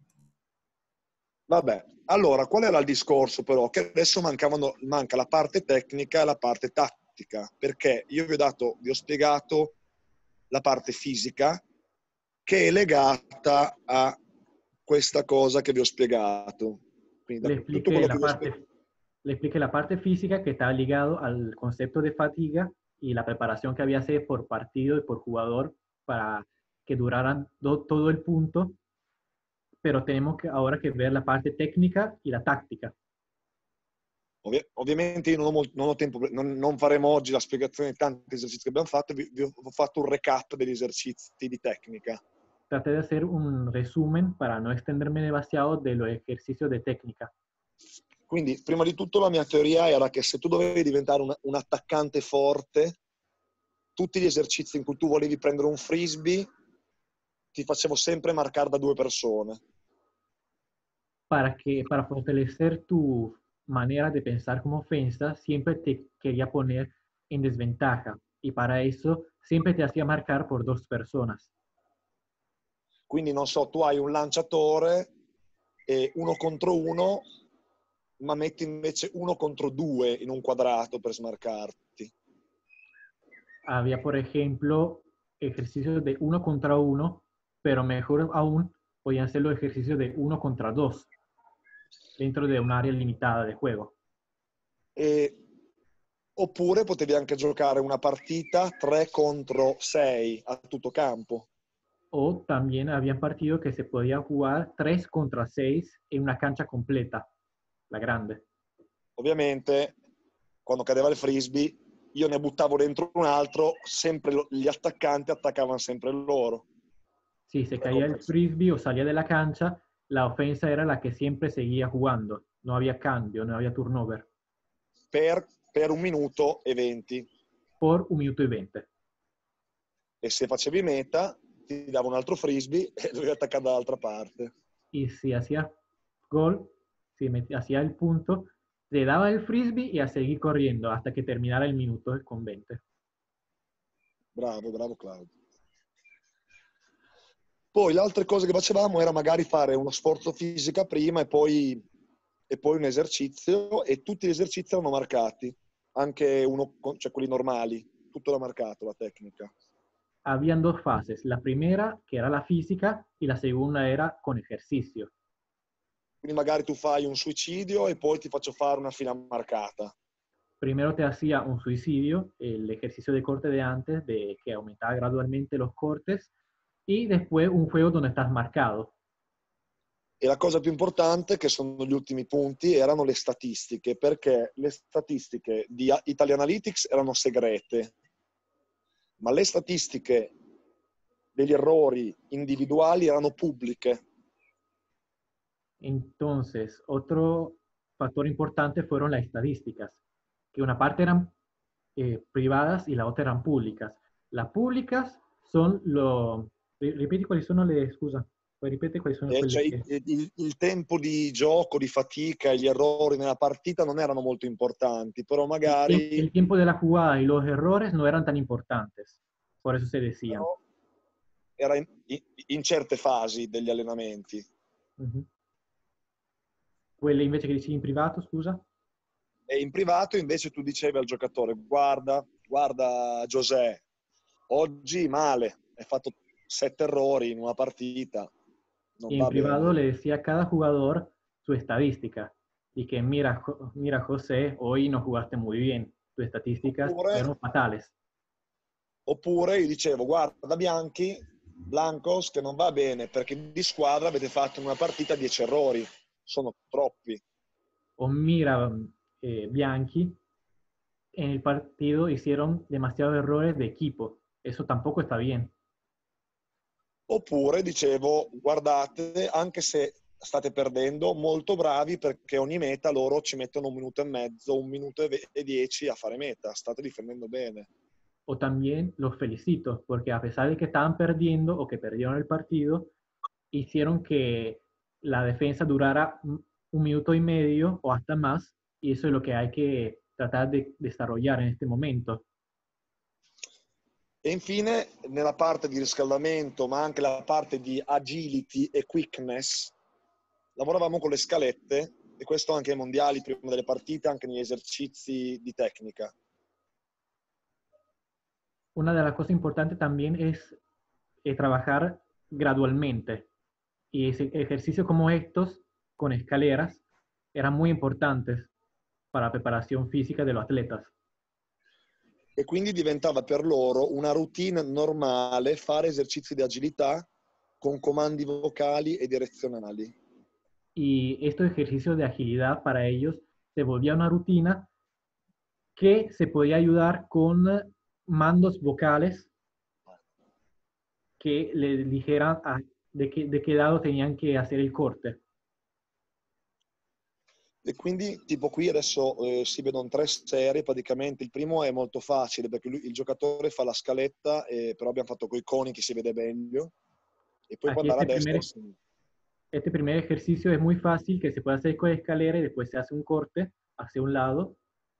Vabbè, allora, qual era il discorso però? Che adesso mancavano, manca la parte tecnica e la parte tattica, perché io vi ho dato, vi ho spiegato la parte fisica che è legata a questa cosa che vi ho spiegato. Quindi, Le tutto expliqué, quello la che vi ho parte, spiegato. le expliqué la parte física que está ligado al concepto de fatiga y la preparación que había que hacer por partido y por jugador para que duraran do, todo el punto, pero tenemos que ahora que ver la parte técnica y la táctica. Ovvi- ovviamente io non ho, mol- non ho tempo, non, non faremo oggi la spiegazione di tanti esercizi che abbiamo fatto, vi, vi ho fatto un recap degli esercizi di tecnica. Traté de hacer un resumen para no extenderme demasiado de los ejercicios de técnica. Quindi, prima di tutto, la mia teoria era che se tu dovevi diventare un, un attaccante forte, tutti gli esercizi in cui tu volevi prendere un frisbee, ti facevo sempre marcare da due persone. Para, que, para fortalecer tu manera de pensar como ofensa, siempre te quería poner en desventaja. Y para eso, siempre te hacía marcar por dos personas. Quindi, non so, tu hai un lanciatore e uno contro uno, ma metti invece uno contro due in un quadrato per smarcarti. Había, por ejemplo, ejercicios de uno contra uno, pero mejor aún, podían ser los ejercicios de uno contra dos. dentro de un área limitada de juego. E, oppure potevi anche giocare una partita tre contro sei a tutto campo. O también habían partidos que se podía jugar tres contra seis en una cancha completa, la grande. Ovviamente, quando cadeva il frisbee, io ne buttavo dentro un altro, sempre lo- gli attaccanti attaccavano sempre loro. Si se caía el frisbee o salía de la cancha, la ofensa era la que siempre seguía jugando. No había cambio, no había turnover. Per, per un minuto e venti. Por un minuto y veinte. E se facevi meta, ti dava un altro frisbee e dovevi attaccare dall'altra parte. Y si hacías gol, si metía, hacía el punto, le daba el frisbee y a seguir corriendo hasta que terminara el minuto con veinte. Bravo, bravo Claudio. Poi le altre cose che facevamo era magari fare uno sforzo fisico prima e poi, e poi un esercizio, e tutti gli esercizi erano marcati, anche uno, cioè quelli normali, tutto era marcato, la tecnica. Habían dos fases. La primera, que era la física, y la segunda era con ejercicio. Quindi magari tu fai un suicidio e poi ti faccio fare una fila marcata. Primero te hacía un suicidio, el ejercicio de corte de antes, de que aumentaba gradualmente los cortes, y después un juego donde estás marcado. E la cosa più importante, che sono gli ultimi punti, erano le statistiche, perché le statistiche di Italia Analytics erano segrete, ma le statistiche degli errori individuali erano pubbliche. Entonces, otro factor importante fueron las estadísticas, que una parte eran eh, privadas y la otra eran públicas. Las públicas son lo... Ripeti quali sono le... Scusa, poi ripeti quali sono Eh, quelle cioè, che... il, il, il tempo di gioco, di fatica, gli errori nella partita non erano molto importanti, però El, tiemp- magari el tiempo de la jugada y los errores no eran tan importantes, por eso se decían. però era in, in certe fasi degli allenamenti. Uh-huh. Quelle invece che dici in privato, scusa? E in privato invece tu dicevi al giocatore: guarda, guarda José, oggi male, hai fatto sette errori in una partita, non Y en va privado bene. le decía a cada jugador su estadística. Y que mira, Jo- mira José, hoy no jugaste muy bien. Tus estadísticas Oppure, fueron fatales. oppure io dicevo: guarda Bianchi, Blancos, che non va bene perché di squadra avete fatto in una partita dieci errori, sono troppi. O mira, eh, Bianchi, en el partido hicieron demasiados errores de equipo. Eso tampoco está bien. Oppure dicevo: guardate, anche se state perdendo, molto bravi perché ogni meta loro ci mettono un minuto e mezzo, un minuto e dieci a fare meta, state difendendo bene. O también los felicito, porque a pesar de que estaban perdiendo o que perdieron el partido, hicieron que la defensa durara un un minuto y medio o hasta más, y eso es lo que hay que tratar de desarrollar en este momento. E infine, nella parte di riscaldamento, ma anche la parte di agility e quickness, lavoravamo con le scalette, e questo anche ai mondiali, prima delle partite, anche negli esercizi di tecnica. Una de las cosas importantes también es eh, trabajar gradualmente. Y ese- ejercicios como estos, con escaleras, eran muy importantes para la preparación física de los atletas. E quindi diventava per loro una routine normale fare esercizi di agilità con comandi vocali e direzionali. Y estos ejercicios de agilidad para ellos se volvía una rutina que se podía ayudar con mandos vocales que le dijeran a- de, qué, de qué lado tenían que hacer el corte. E quindi, tipo qui adesso eh, si vedono tre serie, praticamente il primo è molto facile perché lui, il giocatore fa la scaletta, eh, però abbiamo fatto coi coni che si vede meglio, e poi può Aquí andare este a destra o primer, a sinistra. este primer ejercicio es muy fácil, que se puede hacer con escalera y después se hace un corte hacia un lado.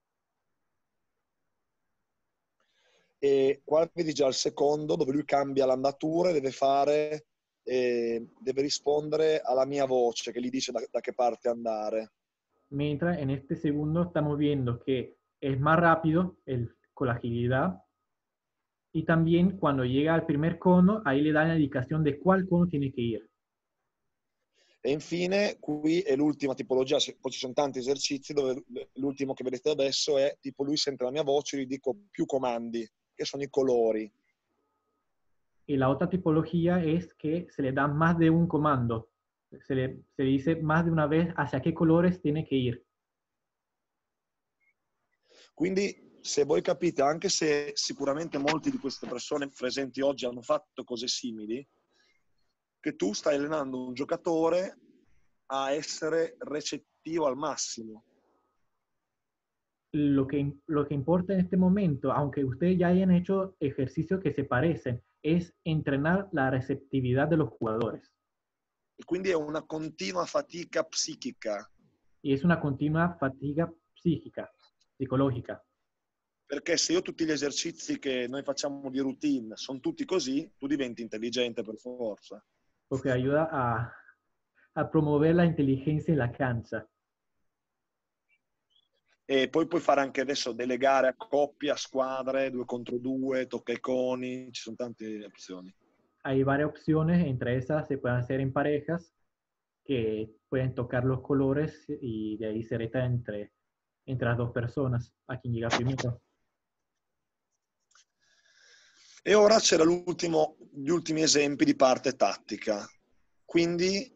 E qua vedi già il secondo, dove lui cambia l'andatura e deve fare, eh, deve rispondere alla mia voce che gli dice da, da che parte andare. Mientras en este segundo estamos viendo que es más rápido el, con la agilidad. Y también cuando llega al primer cono, ahí le da la indicación de cuál cono tiene que ir. E infine, qui è l'ultima tipologia, poi ci sono tanti esercizi dove l'ultimo che vedete adesso è tipo lui sente la mia voce, gli dico più comandi, che sono i colori. Y la otra tipología es que se le da más de un comando. Se le, se le dice más de una vez hacia qué colores tiene que ir. Quindi, se voi capite, anche se sicuramente molti di queste persone presenti oggi hanno fatto cose simili, che tu stai allenando un giocatore a essere recettivo al massimo. Lo que, lo que importa en este momento, aunque ustedes ya hayan hecho ejercicios que se parecen, es entrenar la receptividad de los jugadores. E quindi è una continua fatica psichica. Y es una continua fatiga psíquica, psicológica. Perché se io tutti gli esercizi che noi facciamo di routine sono tutti così, tu diventi intelligente per forza. Porque ayuda a, a promover la inteligencia en la cancha. E poi puoi fare anche adesso delle gare a coppia, a squadre, due contro due, tocca i coni, ci sono tante opzioni. Hay varias opciones, entre esas se pueden hacer en parejas que pueden tocar los colores y de ahí se reta entre, entre las dos personas a quien llega primero. E ora c'era l'ultimo, gli ultimi esempi di parte tattica. Quindi,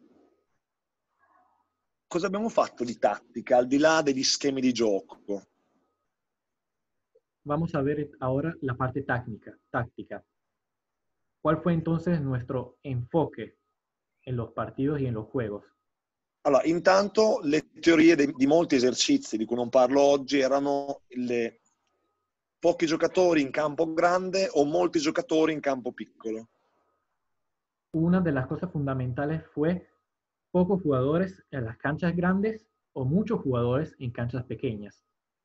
cosa abbiamo fatto di tattica, al di là degli schemi di gioco? Vamos a ver ahora la parte táctica, táctica. ¿Cuál fue entonces nuestro enfoque en los partidos y en los juegos? Allora, intanto le teorie de, di molti esercizi di cui non parlo oggi erano le pochi giocatori in campo grande o molti giocatori in campo piccolo. Una de las cosas fundamentales fue pocos jugadores en las canchas grandes o muchos jugadores en canchas pequeñas.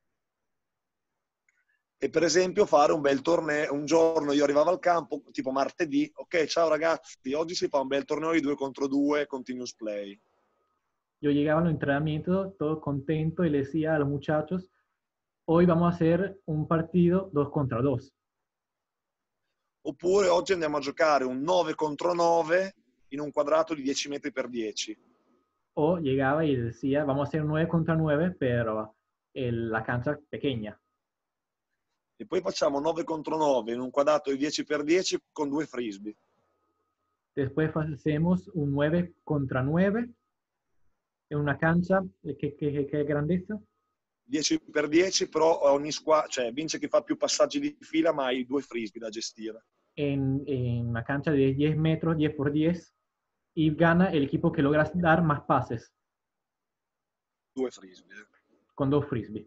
E per esempio fare un bel torneo, un giorno io arrivavo al campo, tipo martedì, ok, ciao ragazzi, oggi si fa un bel torneo di due contro due, continuous play. Yo llegaba a los entrenamientos todo contento y le decía a los muchachos, hoy vamos a hacer un partido dos contra dos. Oppure oggi andiamo a giocare un nove contro nove in un quadrato di dieci metri per dieci. O llegaba y decía, vamos a hacer nueve contra nueve, pero en la cancha pequeña. E poi facciamo nove contro nove in un quadrato di dieci per dieci con due frisbee. Después hacemos un nueve contra nueve en una cancha, ¿qué, qué, qué grandezza? dieci per dieci, però ogni squadra, cioè vince chi fa più passaggi di fila, ma hai due frisbee da gestire. En, en una cancha de diez metros, diez por diez, y gana el equipo que logra dar más pases. Due frisbee. Con dos frisbee.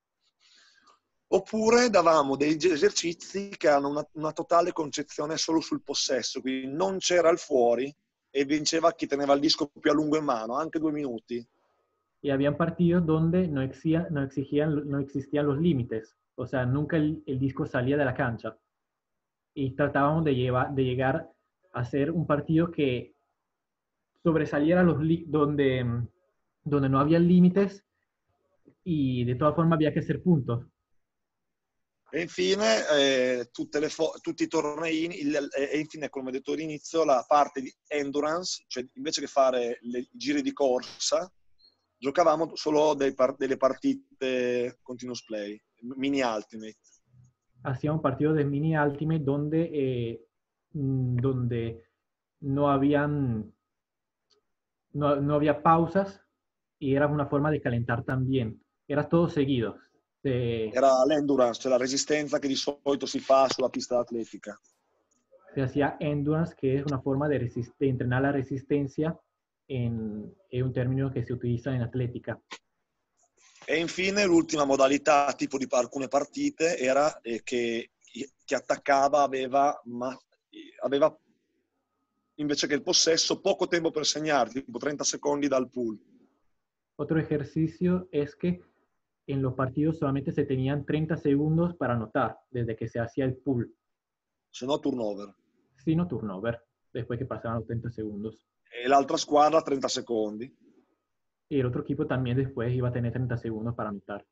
Oppure davamo degli esercizi che hanno una, una totale concezione solo sul possesso, quindi non c'era il fuori e vinceva chi teneva il disco più a lungo in mano, anche due minuti. Y habían partidos donde no, exigían, no, exigían, no existían los límites, o sea, nunca el, el disco salía de la cancha. Y tratábamos de, llevar, de llegar a hacer un partido que sobresaliera los donde, donde no había límites y de todas formas había que hacer puntos. E infine, eh, tutte le tutti i tornei, il, e infine, come detto all'inizio, la parte di endurance, cioè invece che fare le, i giri di corsa, giocavamo solo dei par delle partite continuous play, mini ultimate. Hacíamos partidos de mini ultimate donde, eh, donde no habían no, no había pausas y era una forma de calentar también. Era todo seguido. Se, Era l'endurance, cioè la resistenza che di solito si fa sulla pista atletica. Se hacía endurance, que es una forma de, de entrenar la resistencia, en, è un termine che si utilizza in atletica. E infine l'ultima modalità tipo di alcune partite era eh, che chi attaccava aveva, ma, aveva invece che il possesso poco tempo per segnare, tipo trenta secondi dal pool. Otro ejercicio es que en los partidos solamente se tenían treinta segundos para anotar desde que se hacía el pool. Se no turnover. Sino turnover, después que pasaban los treinta segundos. E l'altra squadra trenta secondi. Y el otro equipo también después iba a tener treinta segundos para anotar.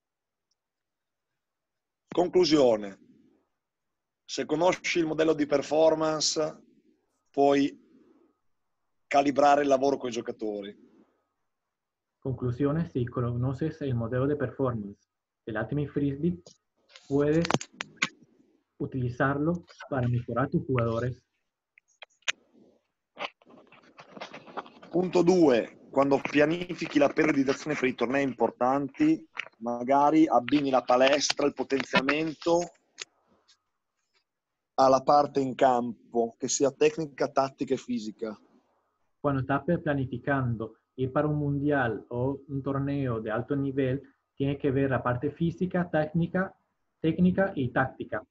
Conclusione. Se conosci il modello di performance, puoi calibrare il lavoro con i giocatori. Conclusiones, si conoces el modelo de performance del Ultimate Frisbee, puedes utilizarlo para mejorar tus jugadores. Punto due. Quando pianifichi la periodizzazione per i tornei importanti, magari abbini la palestra, il potenziamento alla parte in campo, che sia tecnica, tattica e fisica. Cuando estás planificando ir para un mundial o un torneo de alto nivel, tienes que ver la parte física, técnica, técnica y táctica.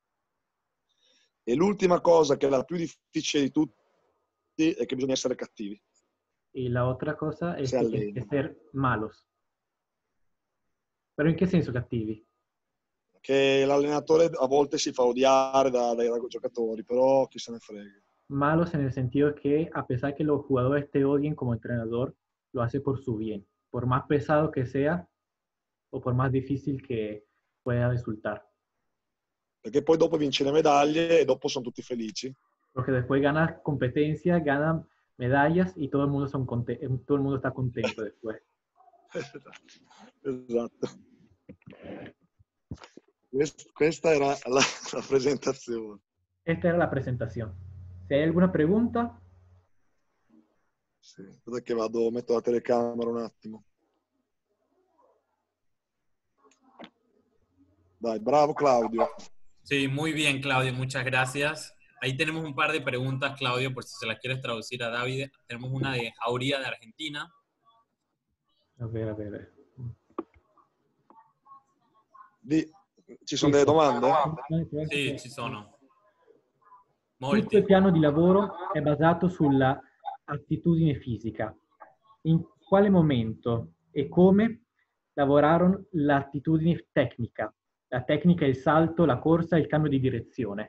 E l'ultima cosa, che è la più difficile di tutti, è che bisogna essere cattivi. Y la otra cosa es Se que tienes que allena. ser malos. ¿Pero en qué senso cattivi? Che l'allenatore a volte si fa odiare da, dai giocatori, però chi se ne frega. Malos en el sentido que a pesar que los jugadores te odien como entrenador, lo hace por su bien. Por más pesado que sea o por más difícil que pueda resultar. Perché poi dopo vinci le medaglie e dopo sono tutti felici. Porque después ganas competencia, ganan medallas y todo el mundo, son conte- todo el mundo está contento después. Esatto. Questa era la, la presentazione. Esta era la presentación. Si hay alguna pregunta, Sì. Aspetta che vado, metto la telecamera un attimo. Dai, bravo Claudio. Sí, muy bien, Claudio, muchas gracias. Ahí tenemos un par de preguntas, Claudio, por si se las quieres traducir a David. Tenemos una de Jauría de Argentina. a ver, a ver, a ver. Di, ci sono delle domande? Sì, ci sono. Tutto Molti. il piano di lavoro è basato sulla attitudine fisica. In quale momento e come lavorarono l'attitudine tecnica? La tecnica, il salto, la corsa, il cambio di direzione.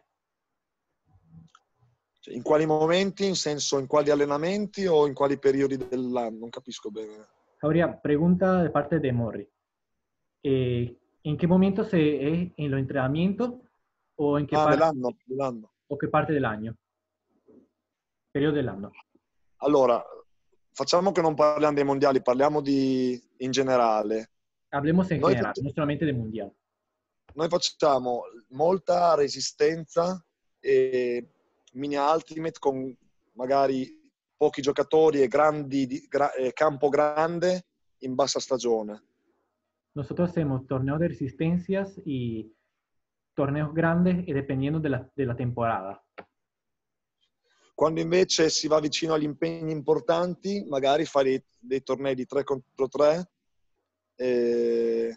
Cioè, in quali momenti, in senso in quali allenamenti o in quali periodi dell'anno? Non capisco bene. Habría pregunta de parte de Morri. Eh, ¿En qué momento se es en los entrenamientos o en qué Ah, parte dell'anno, dell'anno. o qué parte del año? Periodo del año. Allora, facciamo che non parliamo dei mondiali, parliamo di in generale. Hablemos en Noi general, facciamo- no solamente del mundial. Noi facciamo molta resistenza e mini ultimate con magari pochi giocatori e grandi di- gra- e campo grande in bassa stagione. Nosotros hacemos torneos de resistencias y torneos grandes y dependiendo de la, de la temporada. Quando invece si va vicino agli impegni importanti, magari fai dei, dei tornei di tre contro tre e,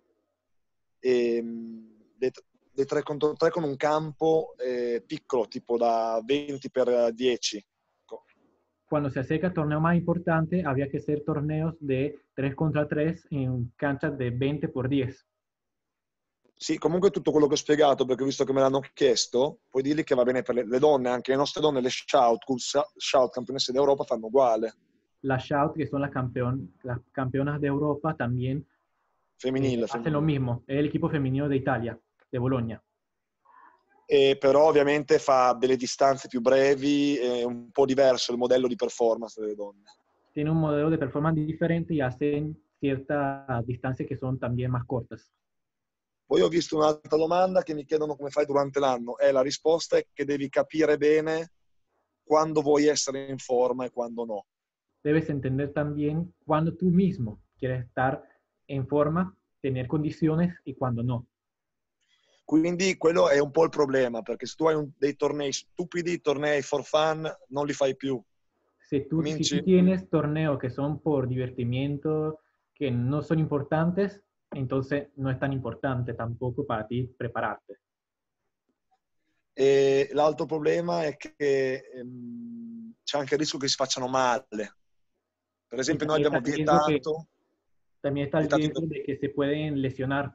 e dei, dei tre contro tre con un campo eh, piccolo, tipo da venti per dieci. Cuando se acerca el torneo más importante, había que hacer torneos de tres contra tres en canchas de veinte por diez. Sì, comunque tutto quello che ho spiegato, perché visto che me l'hanno chiesto, puoi dirgli che va bene per le, le donne, anche le nostre donne, le shout, shout campionesse d'Europa, fanno uguale. Las Shout, que son las, campeón, las campeonas de Europa, también Femminile, eh, hacen femminile. lo mismo. Es el equipo femenino de Italia, de Bologna. E però ovviamente fa delle distanze più brevi, è un po' diverso il modello di performance delle donne. Tiene un modelo de performance diferente y hacen ciertas distancias que son también más cortas. Poi ho visto un'altra domanda che mi chiedono come fai durante l'anno e la risposta è che devi capire bene quando vuoi essere in forma e quando no. Debes entender también cuando tú mismo quieres estar en forma, tener condiciones y cuando no. Quindi quello è un po' il problema, perché se tu hai un, dei tornei stupidi, tornei for fun, non li fai più. Si tú, si Cominci... tú tienes torneos que son por divertimiento, que no son importantes, entonces no es tan importante tampoco para ti prepararte. E l'altro problema è che ehm, c'è anche il rischio che si facciano male. Per esempio noi abbiamo vietato... También está el vietato riesgo de que se pueden lesionar.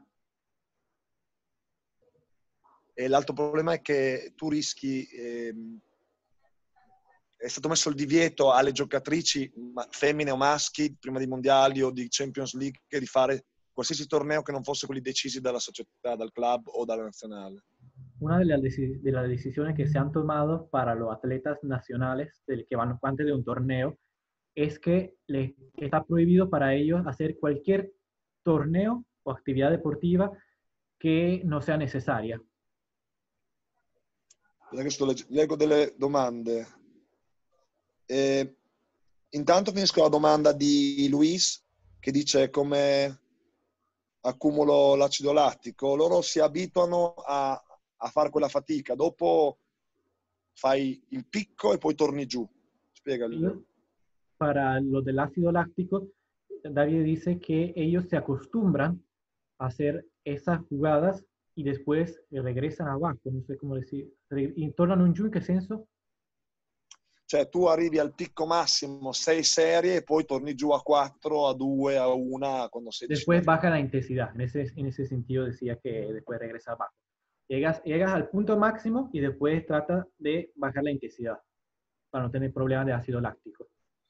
E l'altro problema è che tu rischi... Ehm, è stato messo il divieto alle giocatrici, femmine o maschi, prima di mondiali o di Champions League, di fare qualsiasi torneo che non fosse quelli decisi dalla società, dal club o dalla nazionale. una de las, deci- de las decisiones que se han tomado para los atletas nacionales del que van antes de un torneo es que les está prohibido para ellos hacer cualquier torneo o actividad deportiva que no sea necesaria. Adesso leggo leggo delle domande. Eh, intanto finisco la domanda di Luis che dice come accumulo l'acido lattico. Loro si abituano a, a fare quella fatica, dopo fai il picco e poi torni giù. Spiegali. Ellos, para lo del ácido láctico, David dice que ellos se acostumbran a hacer esas jugadas y después regresan abajo, no sé cómo decir, y tornano in giù, ¿en qué senso? Cioè tu arrivi al picco massimo sei serie e poi torni giù a quattro, a due, a una quando sei Después baja la intensidad, en ese, en ese sentido decía que después regresa abajo. Llegas, llegas al punto máximo y después trata de bajar la intensidad para no tener problemas de ácido láctico.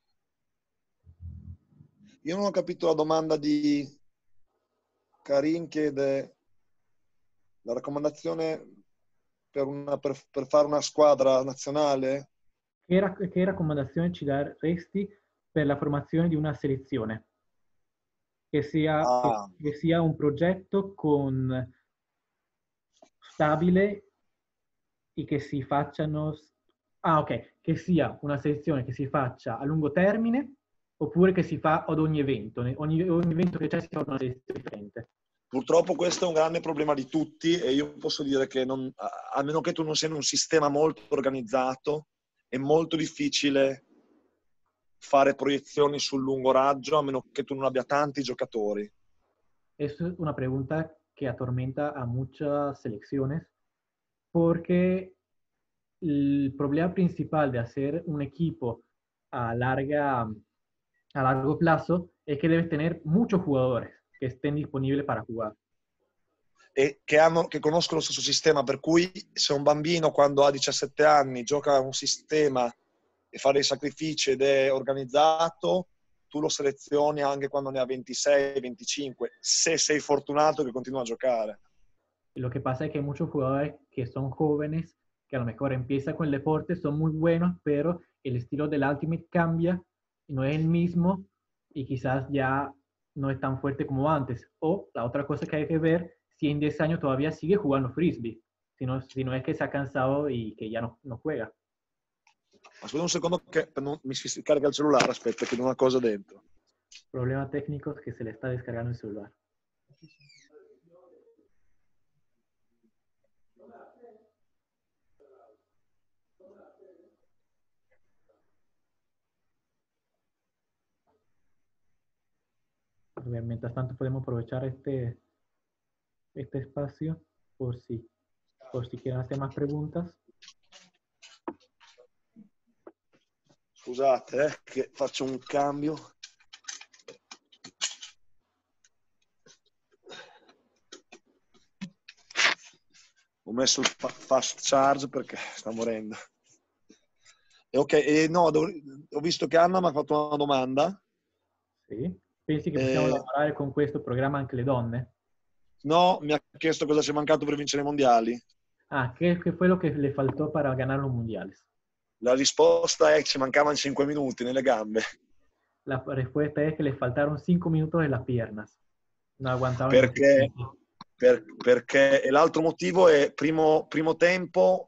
Io non ho capito la domanda di Karim, chiede la raccomandazione per, una, per, per fare una squadra nazionale. Che, ra- che raccomandazione ci daresti per la formazione di una selezione? Che sia, Ah, che, che sia un progetto con stabile e che si facciano... Ah, ok, che sia una selezione che si faccia a lungo termine oppure che si fa ad ogni evento. Ogni, ogni evento che c'è si fa una selezione differente. purtroppo questo è un grande problema di tutti e io posso dire che non, a, a meno che tu non sia in un sistema molto organizzato, è molto difficile fare proiezioni sul lungo raggio a meno che tu non abbia tanti giocatori. Es una pregunta que atormenta a muchas selecciones porque el problema principal de hacer un equipo a, larga, a largo plazo es que debes tener muchos jugadores que estén disponibles para jugar. E che, hanno, che conoscono lo stesso sistema, per cui se un bambino quando ha diciassette anni gioca a un sistema e fa dei sacrifici ed è organizzato, tu lo selezioni anche quando ne ha ventisei, venticinque, se sei fortunato che continua a giocare. Y lo que pasa es que hay muchos jugadores que son jóvenes, que a lo mejor empiezan con el deporte, son muy buenos, pero el estilo del Ultimate cambia, no es el mismo y quizás ya no es tan fuerte como antes. O la otra cosa que hay que ver, si en diez años todavía sigue jugando frisbee, si no, si no es que se ha cansado y que ya no, no juega. Aspetta un secondo che non, mi si carica il cellulare, aspetta che ho una cosa dentro. Problema técnico que se le está descargando el celular. Mientras tanto podemos aprovechar este, este espacio por si, por si quieren hacer más preguntas. Scusate, eh, che faccio un cambio. Ho messo il fast charge perché sta morendo. E ok, e no, ho visto che Anna mi ha fatto una domanda. Sì. Pensi che possiamo eh, lavorare con questo programma anche le donne? No, mi ha chiesto cosa ci è mancato per vincere i mondiali. Ah, ¿qué, qué fue lo que le faltó para ganar los mundiales? La risposta è che ci mancavano cinque minuti nelle gambe. La respuesta es que les faltaron cinco minutos en las piernas. No aguantaron. Perché, per, perché e l'altro motivo è primo, primo tempo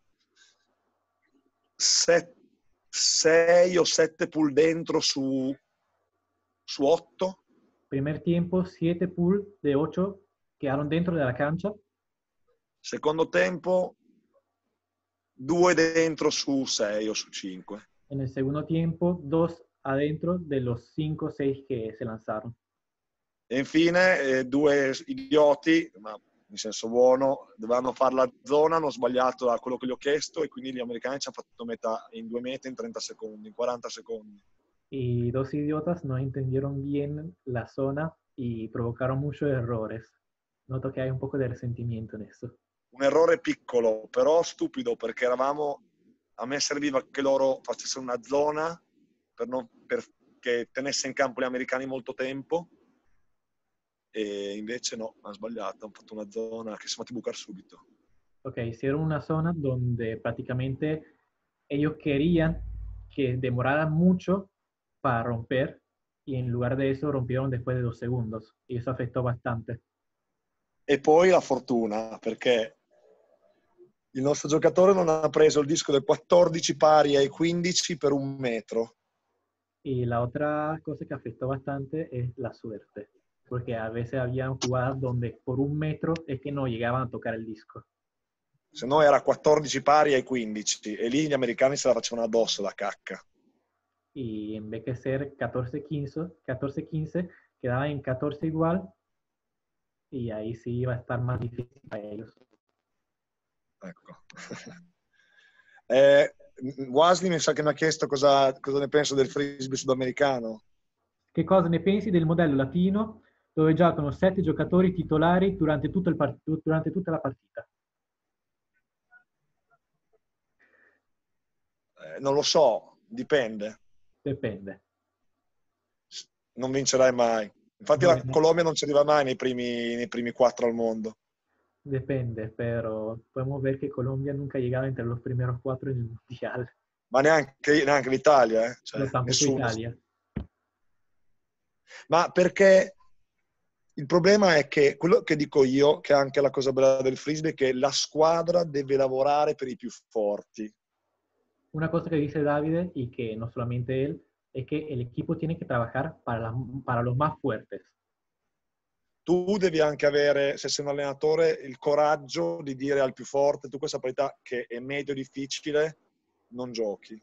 sei o sette pull dentro su, su otto. Primer tiempo, siete pull de ocho quedaron dentro de la cancha. Secondo tempo, due dentro su sei o su cinque. En el segundo tiempo, dos adentro de los cinco o seis que se lanzaron. E infine, eh, due idioti, ma in senso buono, dovevano fare la zona, hanno sbagliato a quello che gli ho chiesto e quindi gli americani ci hanno fatto metà in due mete in trenta secondi, in quaranta secondi. Y dos idiotas no entendieron bien la zona y provocaron muchos errores. Noto que hay un poco de resentimiento en eso. Un errore piccolo, però stupido, perché eravamo, a me serviva che loro facessero una zona per non, perché tenesse in campo gli americani molto tempo, e invece no, hanno sbagliato, hanno fatto una zona che si è fatti bucare subito. Ok, hicieron una zona donde prácticamente ellos querían que demorara mucho para romper y en lugar de eso rompieron después de dos segundos y eso afectó bastante. E poi la fortuna, perché il nostro giocatore non ha preso il disco del quattordici pari ai quindici per un metro. Y la otra cosa que afectó bastante es la suerte, porque a veces había jugadas donde por un metro es que no llegaban a tocar el disco. Se no era quattordici pari ai quindici e lì gli americani se la facevano addosso la cacca. Y en vez de ser catorce quince, catorce quince quedaba en catorce igual y ahí sí iba a estar más difícil para ellos. Ecco. eh, Wesley mi sa che mi ha chiesto cosa, cosa ne penso del frisbee sudamericano. Che cosa ne pensi del modello latino dove giocano sette giocatori titolari durante, tutto il part- durante tutta la partita? Eh, non lo so, dipende. Depende. Non vincerai mai. Infatti No, la no, Colombia non ci arriva mai nei primi, nei primi quattro al mondo. depende, pero podemos ver que Colombia nunca llegaba entre los primeros cuatro en el Mundial. Ma neanche, neanche l'Italia, eh? Cioè, Pero tampoco nessuno. Italia. Ma perché il problema è che quello che dico io, che è anche la cosa bella del frisbee, è che la squadra deve lavorare per i più forti. Una cosa que dice Davide y que no solamente él, es que el equipo tiene que trabajar para, la- para los más fuertes. Tu devi anche avere, se sei un allenatore, il coraggio di dire al più forte: tu questa partita che è medio difficile, non giochi.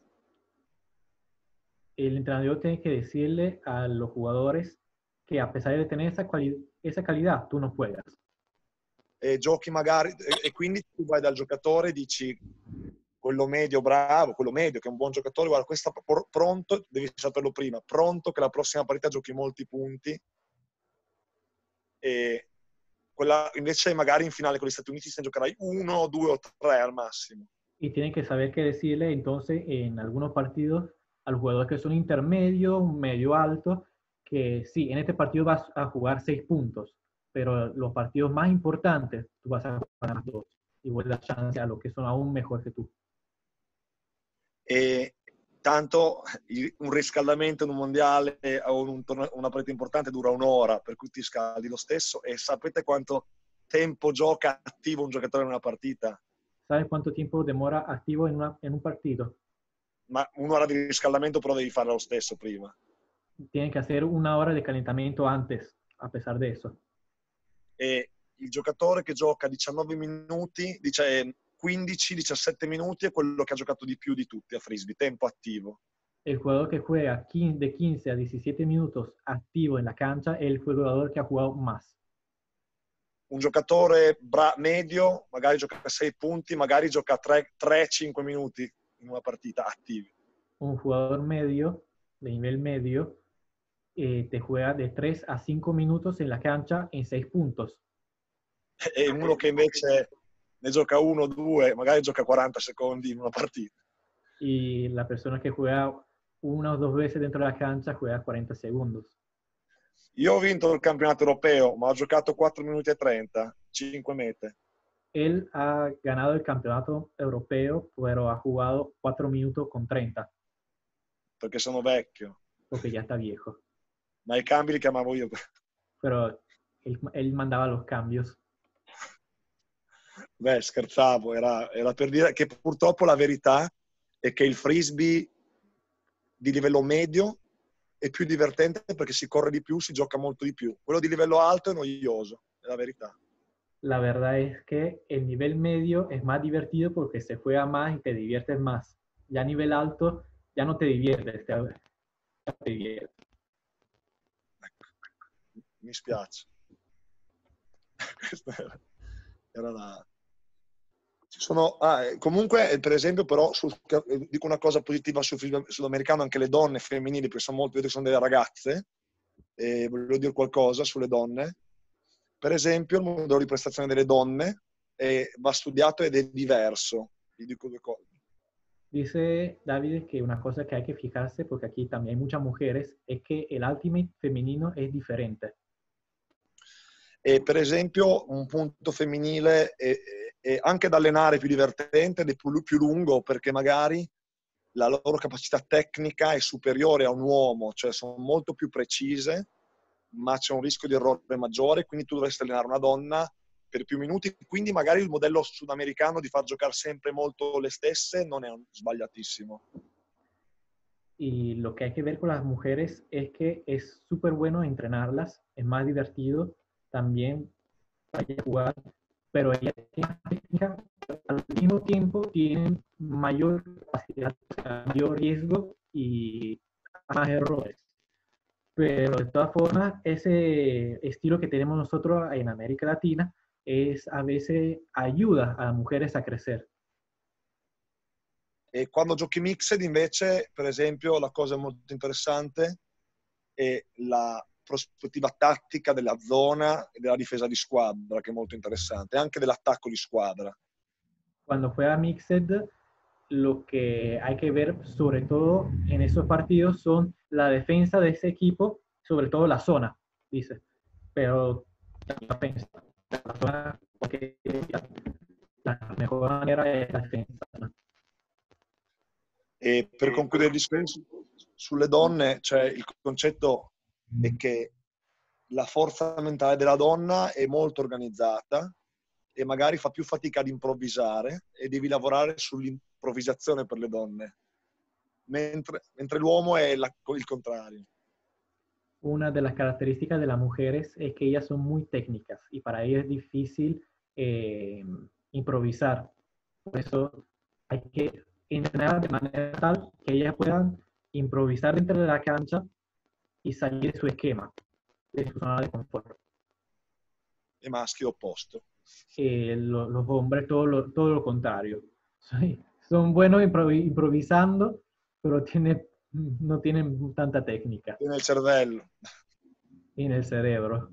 El entrenador tiene que decirle a los jugadores que a pesar de tener esa, cuali- esa calidad, tú no juegas. E giochi magari, e, e quindi tu vai dal giocatore e dici: quello medio bravo, quello medio che è un buon giocatore, guarda, questo pr- pronto, devi saperlo prima, pronto che la prossima partita giochi molti punti, e quella invece magari in finale con gli Stati Uniti se ne giocherai uno, due o tre al massimo. Y tienen que saber qué decirle entonces en algunos partidos a los jugadores que son intermedios, medio alto, que sí, en este partido vas a jugar seis puntos, pero los partidos más importantes tú vas a jugar más dos y vuelve la chance a los que son aún mejor que tú. E tanto un riscaldamento in un mondiale o un torneo, una partita importante dura un'ora, per cui ti scaldi lo stesso. E sapete quanto tempo gioca attivo un giocatore in una partita? ¿Sabes cuánto tiempo demora activo en, una, en un partido? Ma un'ora di riscaldamento però devi farla lo stesso prima. Tienen que hacer una hora de calentamiento antes, a pesar de eso. E il giocatore che gioca diciannove minuti, dice quindici diciassette minuti, è quello che ha giocato di più di tutti a frisbee, tempo attivo. El jugador que juega de quince a diecisiete minutos activo en la cancha es el jugador que ha jugado más. Un giocatore bra- medio magari gioca sei punti, magari gioca tre cinque minuti in una partita attivi. Un jugador medio, de nivel medio, eh, te juega de tres a cinco minutos en la cancha en seis puntos. E uno che invece ne gioca uno, due, magari gioca quaranta secondi in una partita. Y la persona que juega una o dos veces dentro de la cancha juega cuarenta segundos. Io ho vinto il campionato europeo, ma ho giocato quattro minuti e trenta, cinque mete. Él ha ganado el campeonato europeo, pero ha jugado cuatro minutos con treinta. Perché sono vecchio. Porque ya está viejo. Ma i cambi li chiamavo io. Pero él, él mandaba los cambios. Beh, scherzavo, era, era per dire che purtroppo la verità è che il frisbee di livello medio è più divertente perché si corre di più, si gioca molto di più. Quello di livello alto è noioso, è la verità. La verdad es que el nivel medio es más divertido porque se juega más y te diviertes más. Ya a nivel alto ya no te diviertes, te, te diviertes. Mi spiace. Questa era, era la... Ci sono, ah, comunque, per esempio, però, sul, dico una cosa positiva sul film sudamericano, anche le donne femminili, perché sono molto, vedo che sono delle ragazze, e voglio dire qualcosa sulle donne. Per esempio, il modello di prestazione delle donne è, va studiato ed è diverso. Vi dico due cose. Dice David que una cosa que hay que fijarse, porque aquí también hay muchas mujeres, es que el ultimate femenino es diferente. E per esempio un punto femminile è, e anche da allenare più divertente ed è più, più lungo, perché magari la loro capacità tecnica è superiore a un uomo, cioè sono molto più precise, ma c'è un rischio di errore maggiore, quindi tu dovresti allenare una donna per più minuti, quindi magari il modello sudamericano di far giocare sempre molto le stesse non è un, sbagliatissimo. Y lo que hay que ver con las mujeres es que es súper bueno entrenarlas, es más divertido también para jugar, pero ellas tienen técnica, al mismo tiempo tienen mayor capacidad, o sea, mayor riesgo y más errores. Pero de todas formas, ese estilo que tenemos nosotros en América Latina es a veces ayuda a las mujeres a crecer. E quando giochi mixed invece, per esempio, la cosa molto interessante è la prospettiva tattica della zona e della difesa di squadra, che è molto interessante, e anche dell'attacco di squadra. Cuando juega mixed, lo que hay que ver sobre todo en esos partidos son la defensa de ese equipo, sobre todo la zona, dice. Pero la defensa, la zona, porque la mejor manera es la defensa, ¿no? E per concludere il discorso sulle donne, cioè il concetto è che la forza mentale della donna è molto organizzata e magari fa più fatica ad improvvisare e devi lavorare sull'improvvisazione per le donne, mentre, mentre l'uomo è la, il contrario. Una de las características de las mujeres es que ellas son muy técnicas y para ellas es difícil eh, improvisar. Por eso hay que entrenar de manera tal que ellas puedan improvisar dentro de la cancha y salir de su esquema, de su zona de confort. E maschi opposto. Eh, lo, los hombres todo lo, todo lo contrario. Sí, son buenos improvi improvisando, pero tiene, no tienen tanta técnica. E nel cervello. Y en el cerebro.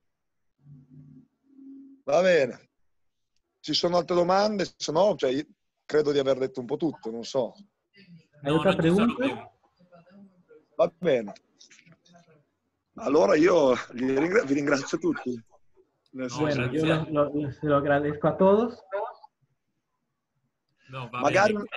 Va bene. Ci sono altre domande? Se no, cioè, io credo di aver detto un po' tutto, non so. ¿Hay No, otra no ci sono pregunta? Va bene. Allora io vi ringrazio, vi ringrazio tutti. Nel No, senso Bueno, che- yo lo, lo- se lo agradezco a todos. No, va magari bene.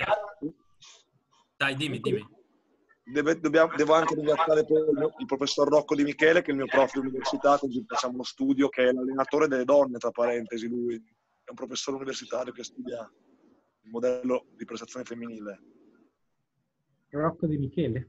Dai, dimmi, dimmi. deve- dobbiamo- devo anche ringraziare poi il, mio- il professor Rocco Di Michele, che è il mio prof di università, così facciamo uno studio, che è l'allenatore delle donne, tra parentesi. Lui è un professore universitario che studia il modello di prestazione femminile. Rocco Di Michele.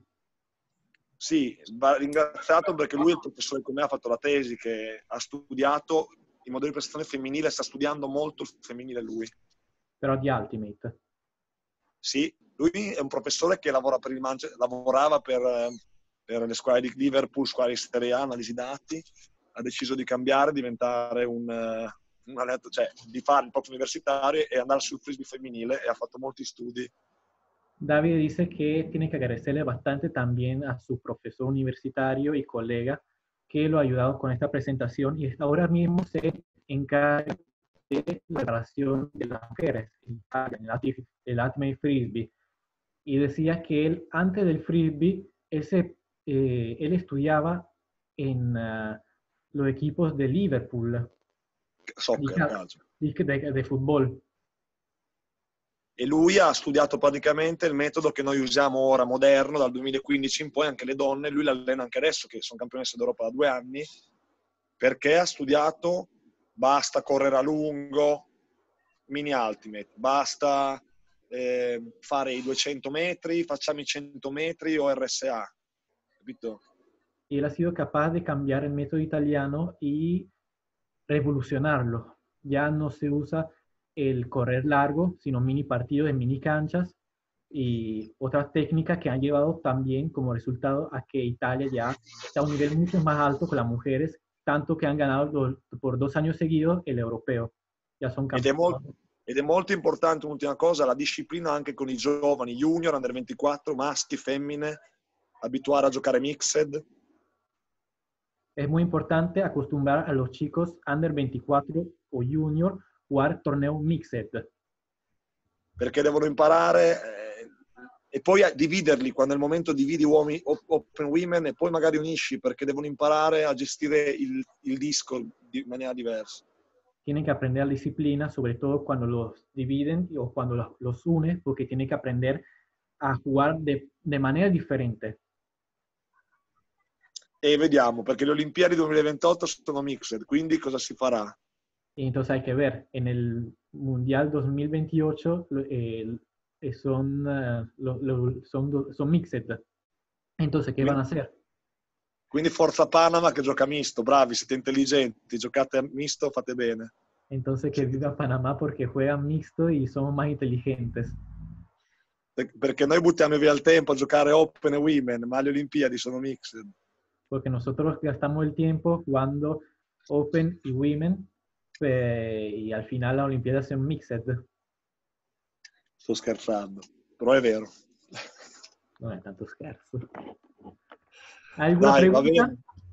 Sì, va ringraziato perché lui è il professore con me, ha fatto la tesi, che ha studiato il modello di prestazione femminile, sta studiando molto il femminile lui. Però di Ultimate. Sì, lui è un professore che lavora per il Manchester, lavorava per, per le squadre di Liverpool, squadre di Serie A, analisi dati, ha deciso di cambiare, diventare un, un allenatore, cioè di fare il proprio universitario e andare sul frisbee femminile, e ha fatto molti studi. David dice que tiene que agradecerle bastante también a su profesor universitario y colega que lo ha ayudado con esta presentación y ahora mismo se encarga de la relación de las mujeres en el Ultimate- el Ultimate Frisbee. Y decía que él, antes del Frisbee, él, se, eh, él estudiaba en uh, los equipos de Liverpool, Soccer, de, calcio. de, de fútbol. E lui ha studiato praticamente il metodo che noi usiamo ora, moderno, dal duemilaquindici in poi, anche le donne, lui l'allena anche adesso, che sono campionesse d'Europa da due anni, perché ha studiato basta correre a lungo, mini ultimate, basta eh, fare i duecento metri, facciamo i cento metri o R S A, capito? Y él ha sido capaz de cambiar el método italiano y revolucionarlo. Ya no se usa el correr largo, sino mini partidos en mini canchas y otras técnicas que han llevado también como resultado a que Italia ya está a un nivel mucho más alto con las mujeres, tanto que han ganado los, por dos años seguidos el europeo. Ya son Ed è, campeones. molto, ed è molto importante, un'ultima cosa, la disciplina anche con i giovani, junior, under ventiquattro, maschi, femmine, abituare a giocare mixed. Es muy importante acostumbrar a los chicos under veinticuatro o junior jugar torneo mixed. Perché devono imparare eh, e poi a dividerli, quando è il momento dividi uomini, open women, e poi magari unisci, perché devono imparare a gestire il, il disco in maniera diversa. tienen que aprender la disciplina, sobre todo cuando los dividen o cuando los, los unen, porque tienen que aprender a jugar de, de manera diferente. E vediamo, perché le Olimpiadi duemilaventotto sono mixed, quindi cosa si farà? Y entonces hay que ver, en el Mundial dos mil veintiocho eh, son, uh, lo, lo, son, son mixed. Entonces, ¿qué van a hacer? Quindi forza Panama che gioca misto, bravi, siete intelligenti, giocate a misto, fate bene. Entonces que viva Panamá porque juegan mixto y somos más inteligentes. Perché noi buttiamo via il tempo a giocare Open e Women, ma le Olimpiadi sono mixed. Porque nosotros gastamos el tiempo jugando Open y Women eh, y al final la Olimpiada son mixed. Sto scherzando, però è vero. No è tanto scherzo. ¿Alguna Dai, pregunta?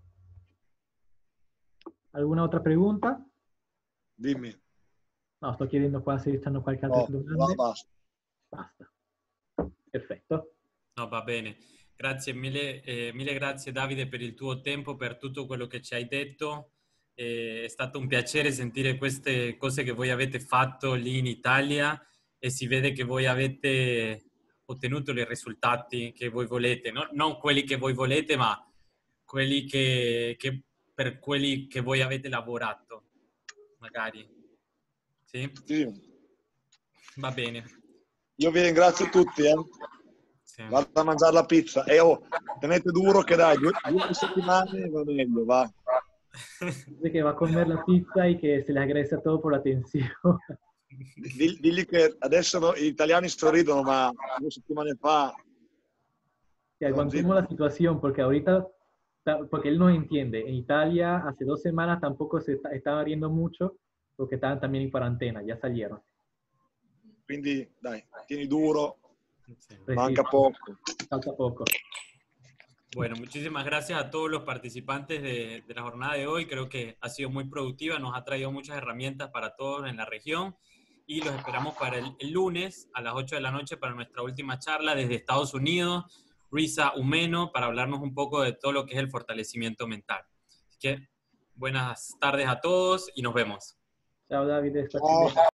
¿Alguna otra pregunta? Dimmi. No, sto chiedendo qua se stanno qualche altra No, domanda. no, basta. Basta. Perfetto. No, va bene. Grazie mille, eh, mille grazie Davide per il tuo tempo, per tutto quello che ci hai detto. Eh, è stato un piacere sentire queste cose che voi avete fatto lì in Italia e si vede che voi avete ottenuto i risultati che voi volete, no? Non quelli che voi volete, ma quelli che, che per quelli che voi avete lavorato, magari. Sì? Sì. Va bene. Io vi ringrazio tutti, eh. Sì. Vado a mangiare la pizza. E oh, tenete duro che dai, due, due settimane va meglio, va. Dice que va a comer la pizza y que se le agradece a todo por la atención. Digli, digli che adesso no, gli italiani sorridono, ma due settimane fa... Que aguantemos la situación, porque ahorita, porque él nos entiende. En Italia hace dos semanas tampoco se está, estaba riendo mucho, porque estaban también en cuarentena, ya salieron. Quindi dai, tieni duro, Sí. manca poco. Falta poco. Bueno, muchísimas gracias a todos los participantes de, de la jornada de hoy. Creo que ha sido muy productiva, nos ha traído muchas herramientas para todos en la región y los esperamos para el, el lunes a las ocho de la noche para nuestra última charla desde Estados Unidos, Risa Umeno, para hablarnos un poco de todo lo que es el fortalecimiento mental. Así que buenas tardes a todos y nos vemos. Ciao Davide, Ciao.